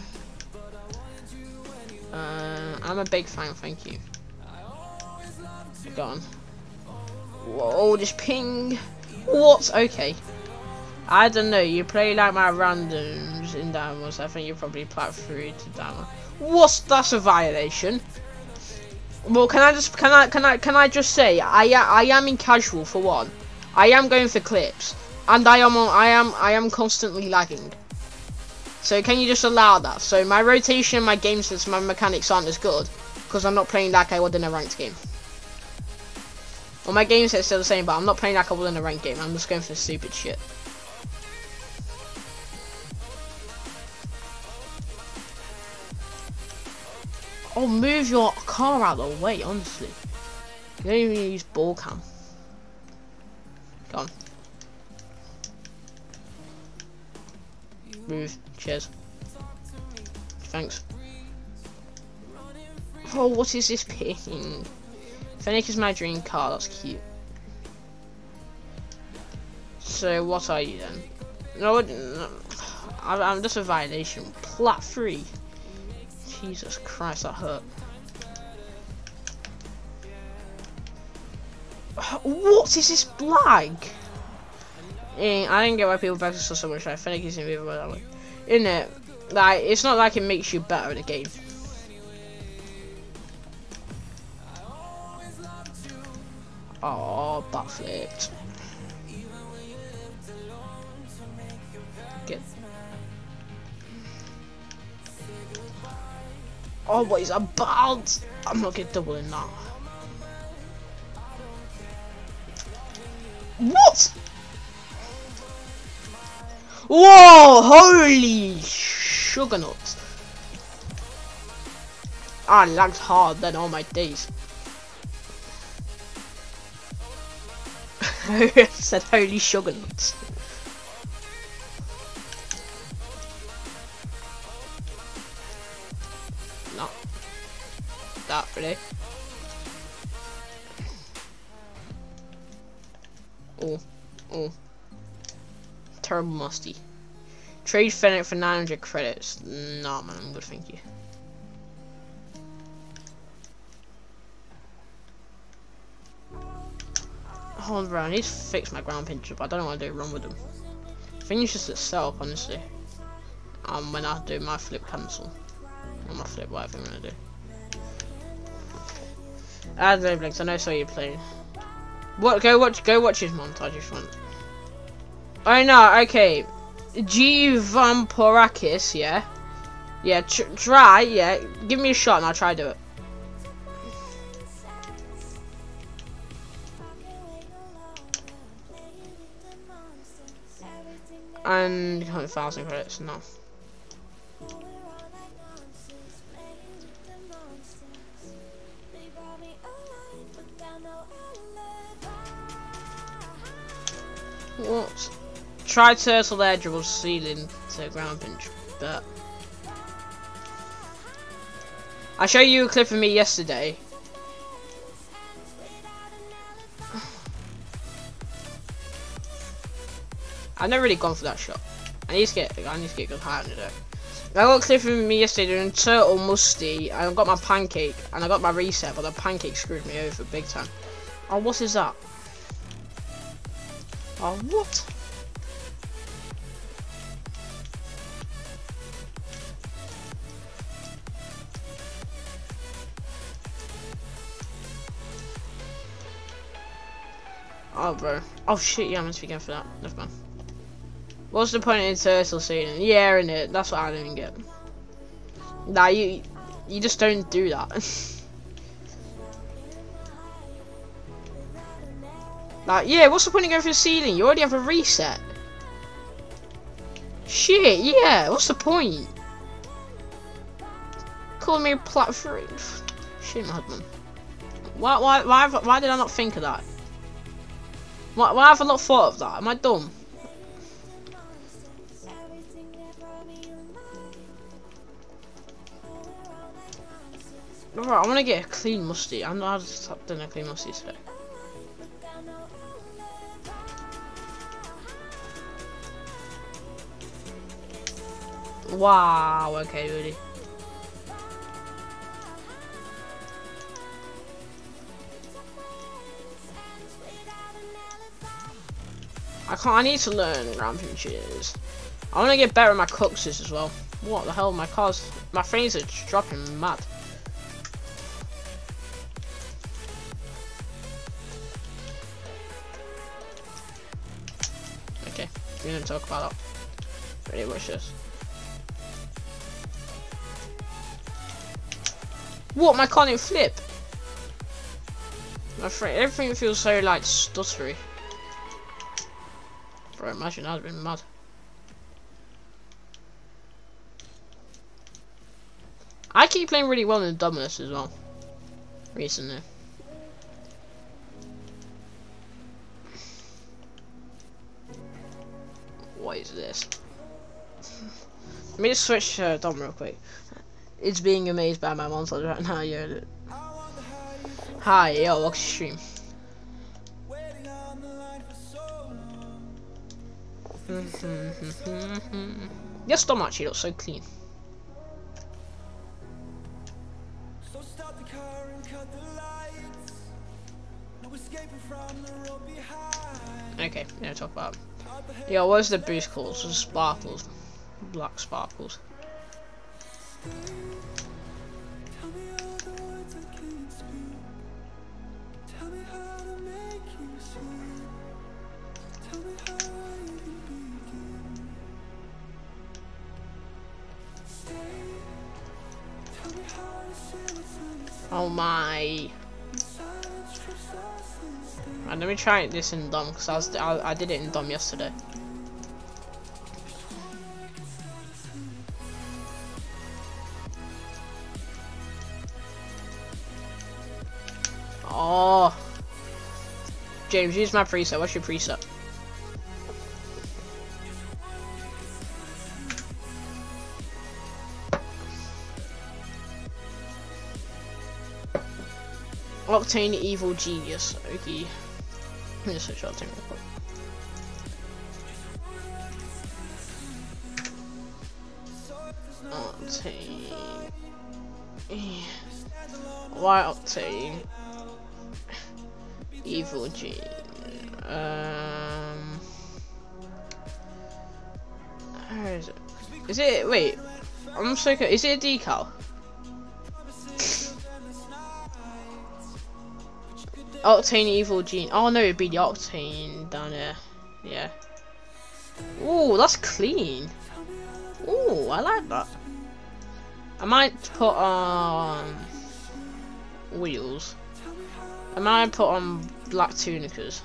I'm a big fan, thank you. Go on. Whoa, this ping. What? Okay. I don't know. You play like my randoms in Diamonds. I think you probably plat through to Diamond. What's that's a violation? Well, can I just say I am in casual for one. I am going for clips, and I am constantly lagging. So can you just allow that? So my rotation, my game sense, my mechanics aren't as good because I'm not playing like I would in a ranked game. Well, my game set's still the same, but I'm not playing like I would in a ranked game. I'm just going for stupid shit. Oh, move your car out of the way, honestly. You don't even use ball cam. Go on. Move. Cheers. Thanks. Oh, what is this ping? Fennec is my dream car. That's cute. So, what are you then? No, I'm just a violation. Plat 3. Jesus Christ, that hurt. What is this lag? I didn't get why people back to so much. I think he's in the other way. in it. Like, it's not like it makes you better at the game. Oh, butt flipped. Get. Oh, what is that bad? I'm not getting double in that. What? Whoa! Holy sugar nuts! I lagged hard then, all my days. I said holy sugar nuts. No. That really. Oh. Oh. Terrible musty. Trade Fennec for 900 credits. Nah, man, I'm good, thank you. Hold on, I need to fix my ground pincher, but I don't know what to do wrong with them. I think it's just a setup, honestly. When I do my flip cancel. Or my flip, whatever I'm gonna do. Add wavelengths, I know so you're playing. What? Go watch his montage if you want. Oh no, okay. G Vamporakis, yeah? Yeah, try, yeah. Give me a shot and I'll try to do it. And 100,000 credits, no. What? Try turtle there, dribble ceiling to ground pinch, but I showed you a clip of me yesterday. I've never really gone for that shot. I need to get good height under there. I got a clip of me yesterday doing turtle musty. I got my pancake and I got my reset, but the pancake screwed me over big time. Oh, what is that? Oh, what? Oh, bro. Oh, shit, yeah, I'm meant to be going for that. Never mind. What's the point in turtle ceiling? Yeah, innit? That's what I don't even get. Nah, you just don't do that. Like, yeah, what's the point in going for the ceiling? You already have a reset. Shit, yeah, what's the point? Calling me a platform. Shit, my head, man. Why did I not think of that? Why have I not thought of that? Am I dumb? Alright, I want to get a clean musty. I'm not doing a clean musty today. Wow, okay, really. I need to learn ground pinches. I want to get better at my coxes as well. What the hell, my frames are dropping mad. Okay, we're gonna talk about that. Ready, watch this. What, my can't even flip? My friend, everything feels so like stuttery. Bro, imagine that would have been mad. I keep playing really well in Dominus as well. Recently. What is this? Let me just switch Dom real quick. It's being amazed by my montage right now, yeah. Hi, yo, welcome to stream. Your stomach actually looks so clean. Okay, yeah, talk about it. Yo, what's the boost called? So sparkles. Black sparkles. Oh my. Right, let me try this in dumb because I did it in dumb yesterday. Oh, James, use my preset. What's your preset? Octane Evil Genius. Okay. Let me just switch Octane real quick. Octane. Why Octane? Evil Genius. Where is it? Is it? Wait. I'm so confused. Is it a decal? Octane Evil Gene. Oh no, it'd be the Octane down there. Yeah. Ooh, that's clean. Ooh, I like that. I might put on wheels. I might put on black tunicas.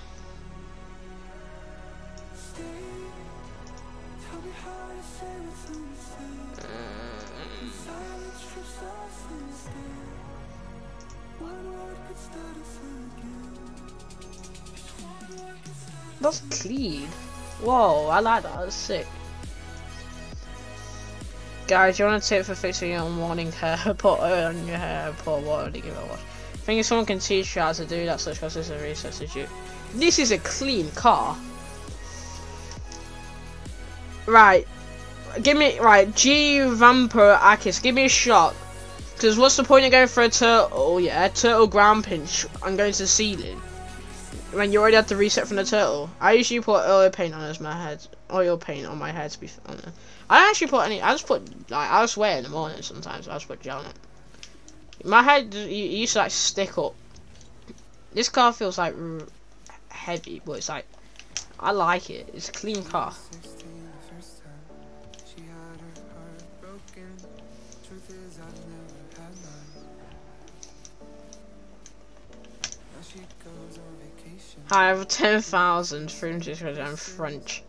That's clean. Whoa, I like that. That's sick. Guys, you want a tip for fixing your morning hair? Put oil on your hair, put water to give it a wash. Think if someone can teach you how to do that, such consistent research as you. This is a clean car. Right. Give me, right, G Vamper Akis, give me a shot. Because what's the point of going for a turtle, yeah, turtle ground pinch and going to the ceiling? When you already had to reset from the turtle. I usually put oil paint on as my head. Oil paint on my head to be honest. I don't actually put any, I just put, like, I just wear in the morning sometimes. I just put gel on. My head used to like stick up. This car feels like heavy, but it's like, I like it. It's a clean car. I have 10,300 because I'm French.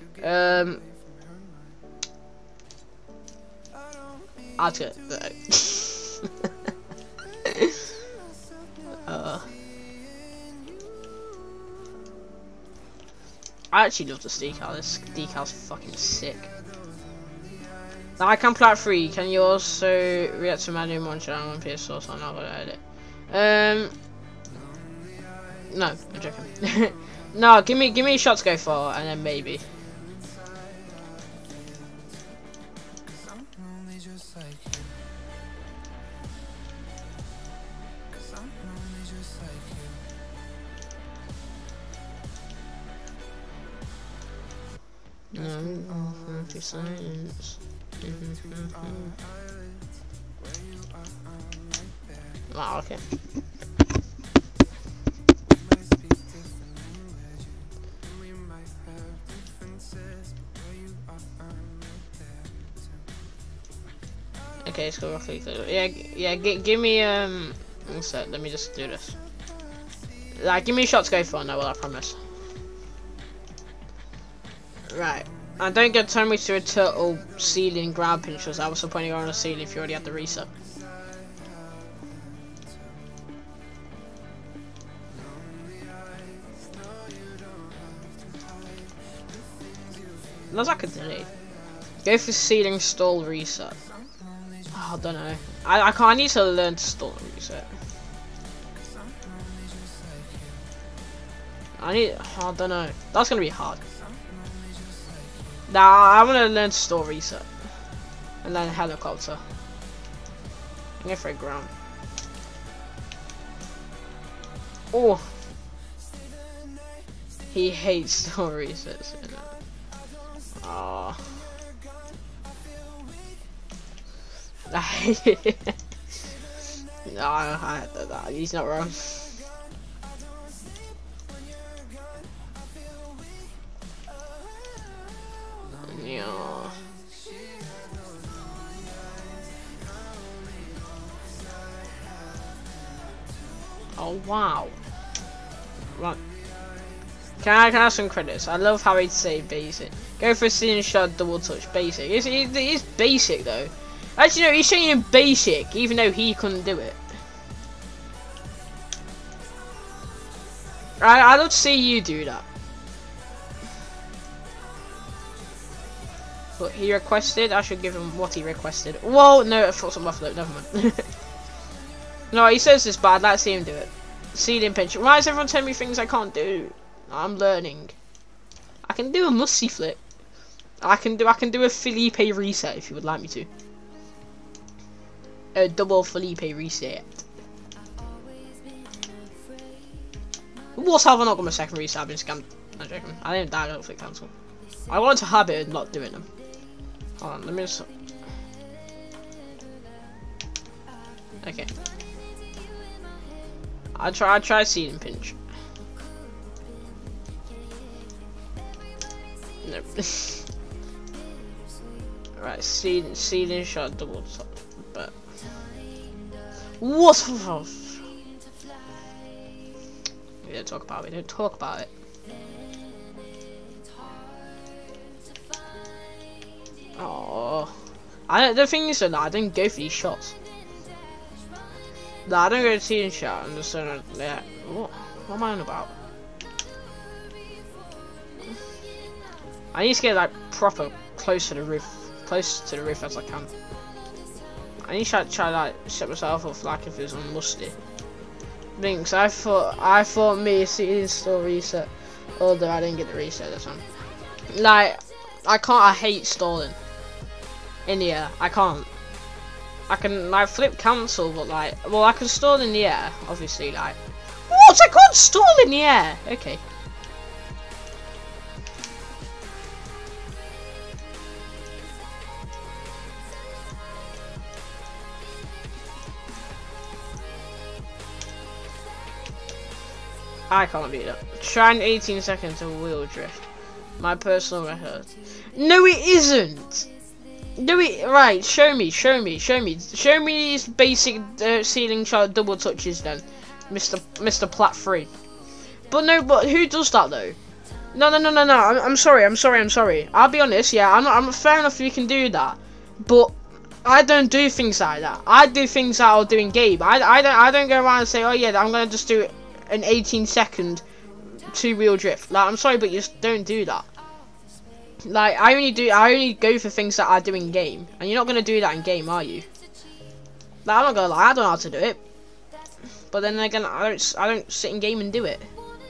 I'll do it. I actually love this decal. This decal's fucking sick. Now I can plat 3. Can you also react to my new one channel on PS Source? I'm not gonna edit. No, I'm joking. No, give me a shot to go for, and then maybe. Silence. Wow, okay. Okay, it's got roughly clear. Yeah. Give me one sec. Let me just do this. Like, give me a shot to go for now. Well, I promise. Right. And don't get turn me to a turtle ceiling ground pinch, because I was supposed to go on a ceiling if you already had the reset. That's like a delay. Go for ceiling stall reset. Oh, I don't know. I can't. I need to learn to stall reset. I don't know. That's gonna be hard. Nah, I want to learn to stall reset. And then helicopter. I'm going for a ground. Oh. He hates stall resets. Oh. No, he's not wrong. Yeah. Oh wow. Right. Can I have some credits? I love how he'd say basic. Go for a ceiling shot, double touch, basic. It is basic though. Actually, no, he's saying basic, even though he couldn't do it. I'd love to see you do that. But he requested, I should give him what he requested. Whoa, no, I thought something off float, never mind. No, he says this, but I'd like to see him do it. Ceiling pinch. Why is everyone telling me things I can't do? I'm learning. I can do a musty flip. I can do a Felipe reset if you would like me to. A double Felipe reset. What have I not got my second reset? I've been scammed. I'm joking. I didn't die, I don't think cancel. I want to habit of not doing them. Hold on, let me just... Okay. I try ceiling pinch. No. Right, ceiling shot double top, but what? We don't talk about it. We don't talk about it. Oh, the thing is that I didn't go for these shots. No, I don't go to ceiling shot. I'm just saying, yeah. What am I on about? I need to get like proper close to the roof as I can. I need to try like set myself off like if it was on musty. Because I thought me seeing still reset, although I didn't get the reset this time. Like I hate stalling in the air. I can't. I can like flip cancel, but like, well, I can stall in the air, obviously. Like, what? I can't stall in the air. Okay. I can't beat that. Try in 18 seconds to wheel drift. My personal record. No, it isn't. No, right. Show me these basic ceiling shot double touches then, Mr. Plat 3. But no, but who does that though? No. I'm sorry. I'll be honest. Yeah, I'm fair enough. You can do that, but I don't do things like that. I do things that I'll do in game. I don't go around and say, oh yeah, I'm gonna just do an 18-second two-wheel drift. Like, I'm sorry, but you just don't do that. Like, I only go for things that I do in game, and you're not gonna do that in game, are you? Like, I'm not gonna lie, I don't know how to do it, but then again, I don't sit in game and do it.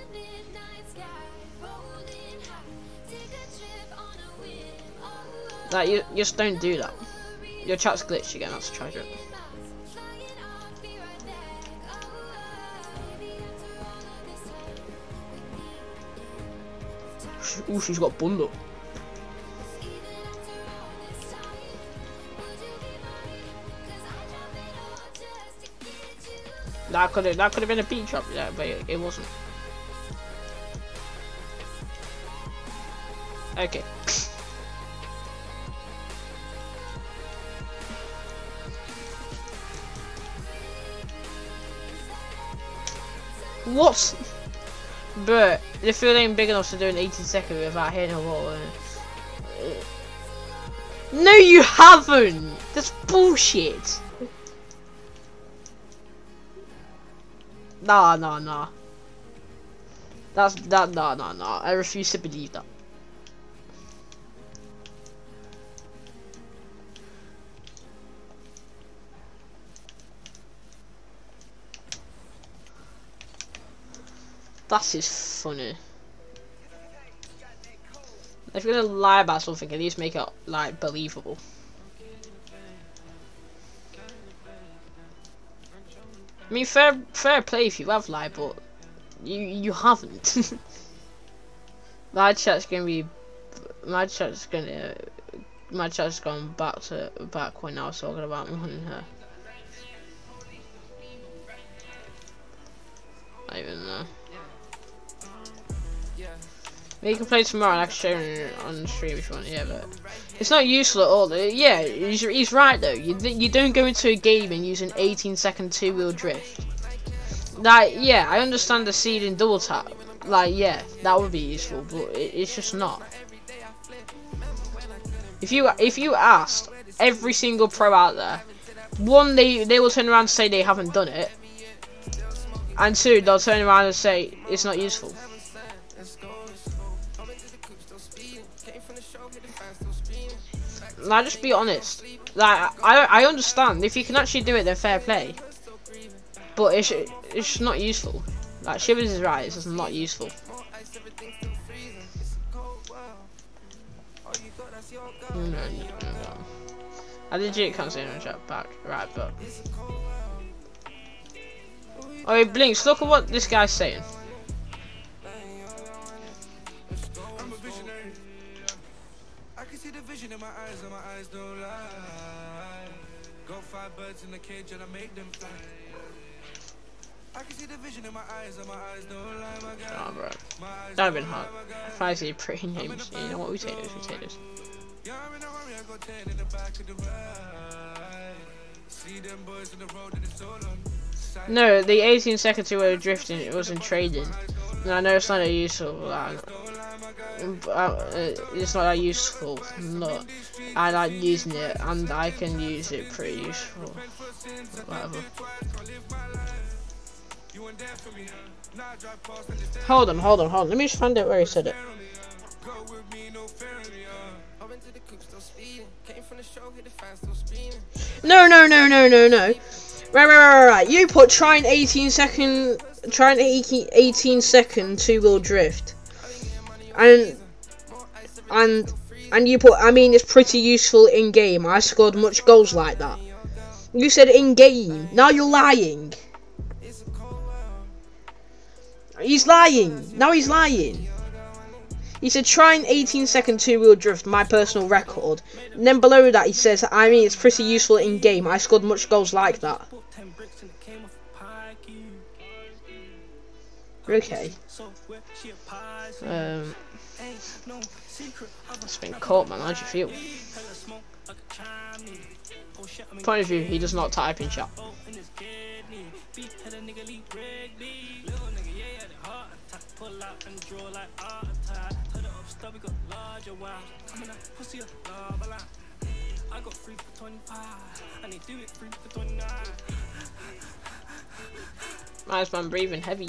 Like, you just don't do that. Your chat's glitched again. That's a treasure. Ooh, she's got bundle. That could have been a beat drop, yeah, but it wasn't. Okay. What? But the field ain't big enough to do an 18-second without hitting a wall. No, you haven't. That's bullshit. Nah. Nah. I refuse to believe that. That is funny. If you're gonna lie about something, at least make it like believable. I mean, fair play if you have lied, but you haven't. My chat's gonna my chat's gone back when I was talking about hunting her. I don't even know. Maybe you can play tomorrow and I can show you on the stream if you want. Yeah, but it's not useful at all. Yeah, he's right though. You don't go into a game and use an 18-second two-wheel drift. Like, yeah, I understand the seeding double tap. Like, yeah, that would be useful, but it's just not. If you asked every single pro out there, one, they will turn around and say they haven't done it, and two, they'll turn around and say it's not useful. Like, just be honest. Like, I understand if you can actually do it, then fair play. But it's just not useful. Like, Shivers is right. It's just not useful. No. I legit can't say no chat back. Right, but. Oh, wait, Blinks, look at what this guy's saying. I can see the vision in my eyes, and my eyes don't lie. Got 5 birds in the cage, and I make them fly. I can see the vision in my eyes, and my eyes don't lie, my God. Oh, bro. That would have been hard. If I see pretty names, you know what, we take this. Yeah, I'm in a hurry, I got 10 in the back of the ride. See them boys in the road, and it's all on. No, the 18-second two-wheel drifting, it wasn't trading. And I know it's not that useful. It's not that useful. No, I like using it, and I can use it pretty useful. Whatever. Hold on. Let me just find out where he said it. No. Right. You put try an 18-second two-wheel drift, and you put, I mean, it's pretty useful in game. I scored much goals like that. You said in game. Now you're lying. He's lying. Now he's lying. He said try an 18-second two-wheel drift, my personal record. And then below that he says, I mean, it's pretty useful in game. I scored much goals like that. Okay. It's been caught, man. How do you feel? Point of view, he does not type in chat. Nice man, breathing heavy.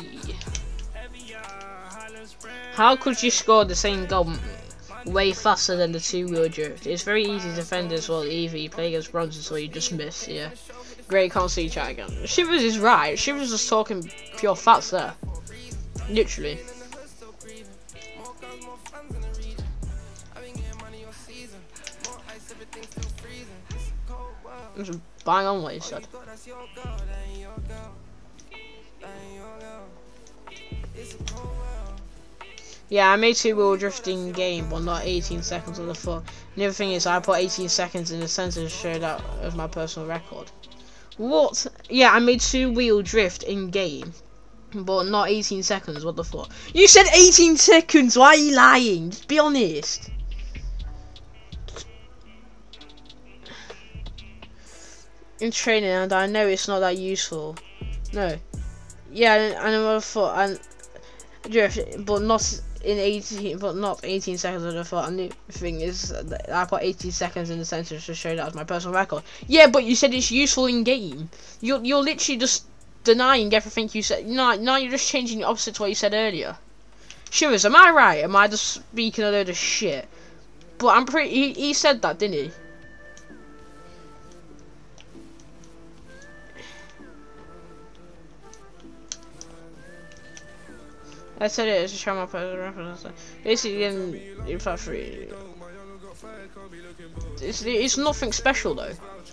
How could you score the same goal way faster than the two-wheel drift? It's very easy to defend as well. Either you play against bronzes or you just miss. Yeah. Great, can't see chat again. Shivers is right. Shivers is talking pure facts there. Literally. Just bang on what he said. Yeah, I made two-wheel drifting game, but not 18 seconds on the foot. The other thing is, I put 18 seconds in the center to show that as my personal record. What? Yeah, I made two-wheel drift in game, but not 18 seconds. What the fuck? You said 18 seconds. Why are you lying? Just be honest. In training, and I know it's not that useful. No. Yeah, I never thought and drift, but not in 18 seconds on the foot. And the thing is, I put 18 seconds in the center to show that as my personal record. Yeah, but you said it's useful in game. You're literally just denying everything you said. No, you're just changing the opposite to what you said earlier. Shivers, am I right? Am I just speaking a load of shit? But I'm pretty. He said that, didn't he? I said it to show my personal reference. Basically, in part 3, it's nothing special though.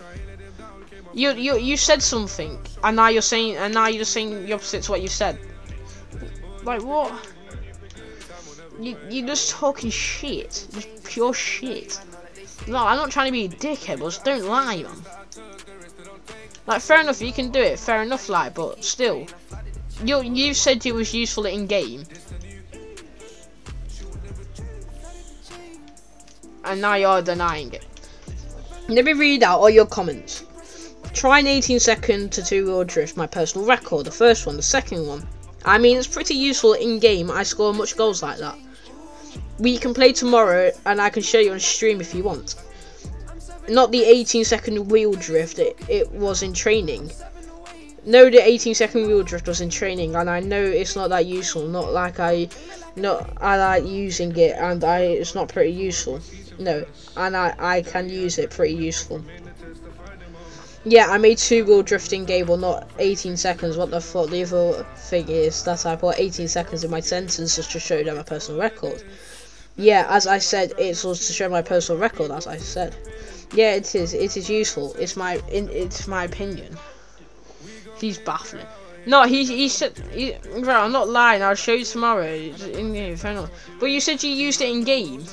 You said something, and now you're saying the opposite to what you said. Like what? You're just talking shit, just pure shit. No, I'm not trying to be a dickhead, but just don't lie, man. Like, fair enough, you can do it, fair enough, like, but still. You said it was useful in game. And now you're denying it. Let me read out all your comments. Try an 18-second to two-wheel drift, my personal record. The first one, the second one. I mean, it's pretty useful in game. I score much goals like that. We can play tomorrow, and I can show you on stream if you want. Not the 18-second wheel drift. It was in training. No, the 18-second wheel drift was in training, and I know it's not that useful. Not like I like using it, and it's not pretty useful. No, and I can use it pretty useful. Yeah, I made two-wheel drifting game, but not 18 seconds. What the fuck? The other thing is that I put 18 seconds in my sentence just to show them my personal record. Yeah, as I said, it's also to show my personal record. As I said, yeah, it is. It is useful. It's my opinion. He's baffling. No, he said, bro, I'm not lying. I'll show you tomorrow. In game, fair enough. But you said you used it in game.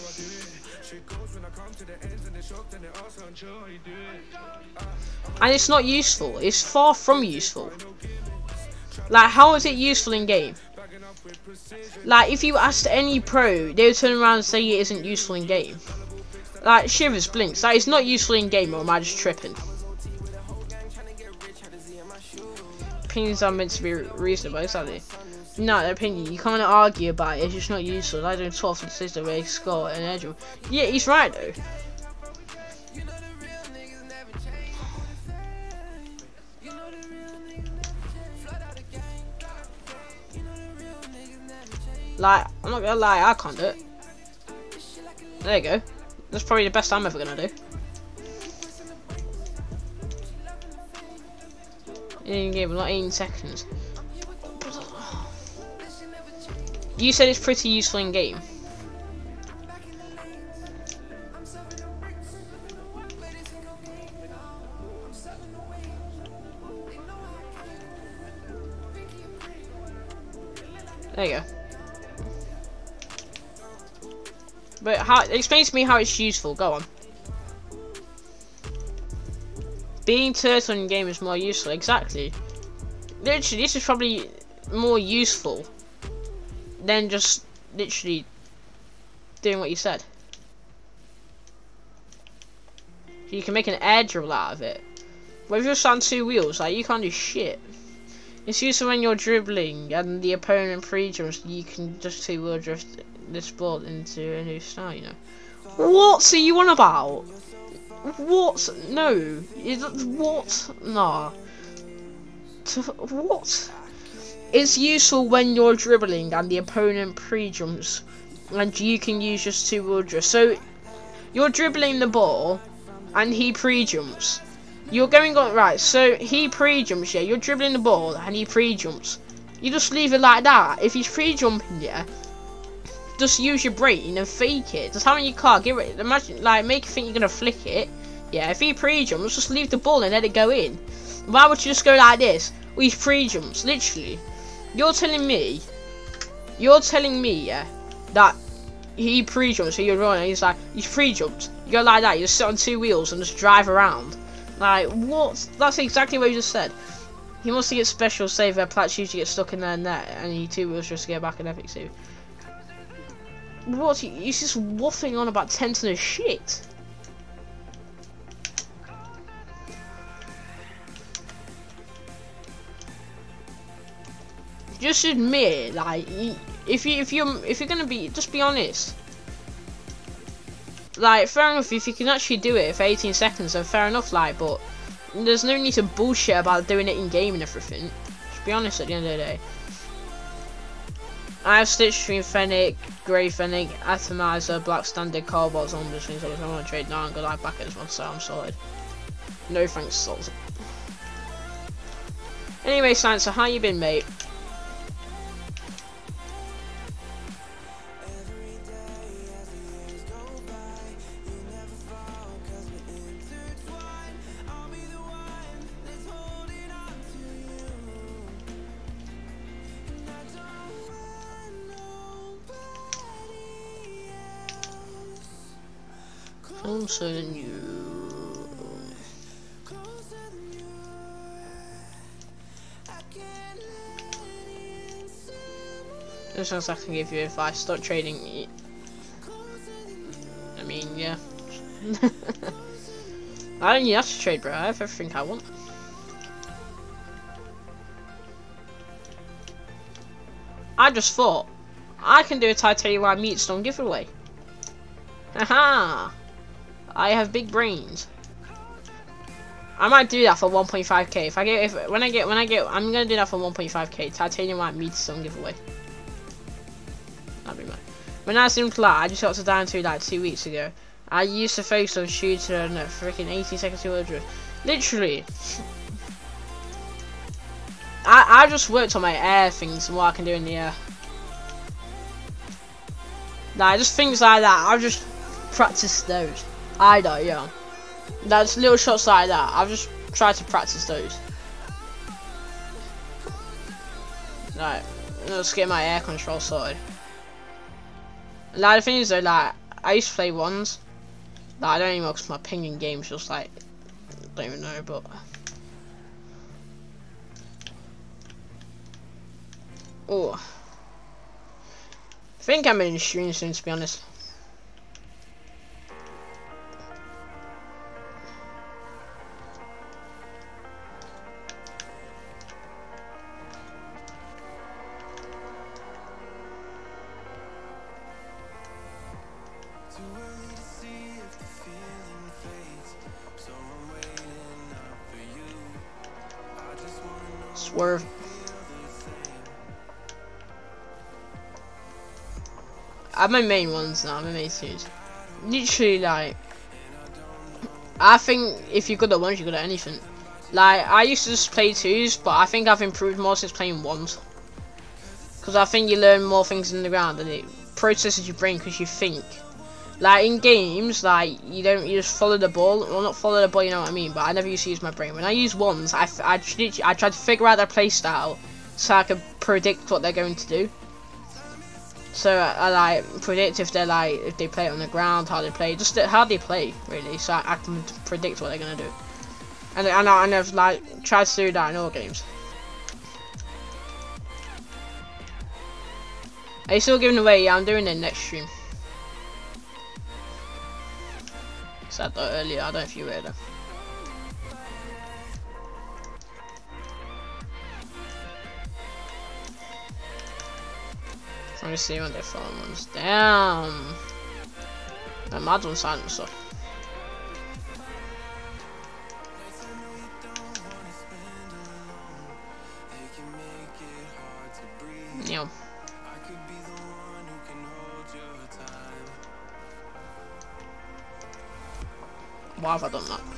And it's not useful. It's far from useful. Like, how is it useful in game? Like, if you asked any pro, they would turn around and say it isn't useful in game. Like, Shivers, Blinks. Like, it's not useful in game, or am I just tripping? Opinions are meant to be reasonable, exactly. No, their opinion. You can't argue about it. It's just not useful. I don't talk for the system where they score an edge. Yeah, he's right, though. Like, I'm not gonna lie, I can't do it. There you go. That's probably the best I'm ever gonna do. In game, not 18 seconds. You said it's pretty useful in game. There you go. But how? Explain to me how it's useful. Go on. Being turtle in game is more useful. Exactly. Literally, this is probably more useful than just literally doing what you said. You can make an air dribble out of it. But if you're just on two wheels, like, you can't do shit. It's useful when you're dribbling and the opponent pre-jumps. You can just two-wheel drift this ball into a new style, you know. What are you on about? What? No. What? Nah. What? It's useful when you're dribbling and the opponent pre-jumps and you can use just two-wheel drift. So you're dribbling the ball and he pre-jumps. You're going on, right, so he pre-jumps, yeah, you're dribbling the ball and he pre-jumps. You just leave it like that. If he's pre-jumping, yeah, just use your brain and fake it. Just having your car, get rid, imagine, like, make you think you're gonna flick it. Yeah, if he pre-jumps, just leave the ball and let it go in. Why would you just go like this? Well, he's pre-jumps, literally. You're telling me, yeah, that he pre-jumps, so you're running, he's like, he's pre-jumped. You go like that, you just sit on two wheels and just drive around. Like, what? That's exactly what you just said. He wants to get special save where Platts usually gets stuck in their net, and he two wheels just to get back in epic save. What? He's just waffling on about 10 tons of shit. Just admit, like, if you're gonna be, just be honest. Like, fair enough, if you can actually do it for 18 seconds, then fair enough, like, but there's no need to bullshit about doing it in game and everything. Just be honest at the end of the day. I have Stitch between Fennec, Grey Fennec, Atomizer, Black Standard, Cobalt, Zombies, things like that. I want to trade now and go like back at this one, so I'm sorted. No thanks, Souls. Anyway, Science, so how you been, mate? Closer than you. This one's I can give you advice. Stop trading. I mean, yeah. I don't need have to trade, bro. I have everything I want. I just thought I can do a titanium white meat stone giveaway. Haha! I have big brains. I might do that for 1.5k. If I get, when I get, I'm gonna do that for 1.5k. Titanium white meat stone giveaway. That'd be mad. When I seemed like I just got to down to like 2 weeks ago. I used to focus on shooting and freaking 18 seconds to 100. Literally. I just worked on my air things and what I can do in the air. Nah, just things like that. I've just practiced those. I don't, yeah. That's little shots like that. I've just tried to practice those. Right, let's get my air control sorted. Like the thing is though, like I used to play ones. Like I don't even know because my ping in game's just like I don't even know, but. Oh, I think I'm in the stream soon, to be honest. Swerve. I'm my main ones now, I'm my main twos. Literally, like, I think if you're good at ones, you're good at anything. Like, I used to just play twos, but I think I've improved more since playing ones. Because I think you learn more things in the ground and it processes your brain because you think. Like, in games, like, you just follow the ball. Well, not follow the ball, you know what I mean, but I never used to use my brain. When I use ones, I tried to figure out their play style so I could predict what they're going to do. So I like predict if they play it on the ground, how they play, just how they play really. So I can predict what they're gonna do. And I've like tried to do that in all games. Are you still giving away? Yeah, I'm doing it next stream. Said that earlier. I don't know if you heard it. Trying to see when they fall ones. Damn. That mad one silencer. Yeah. Why have I done that?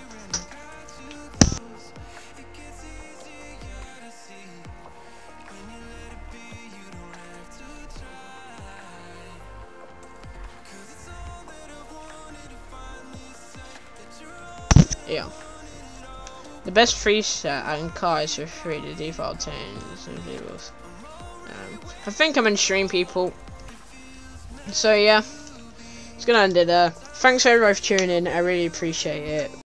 Yeah. The best preset and cars for free, the default turns and vehicles. I think I'm in stream, people. So yeah, it's gonna end it there. Thanks everyone for tuning in. I really appreciate it.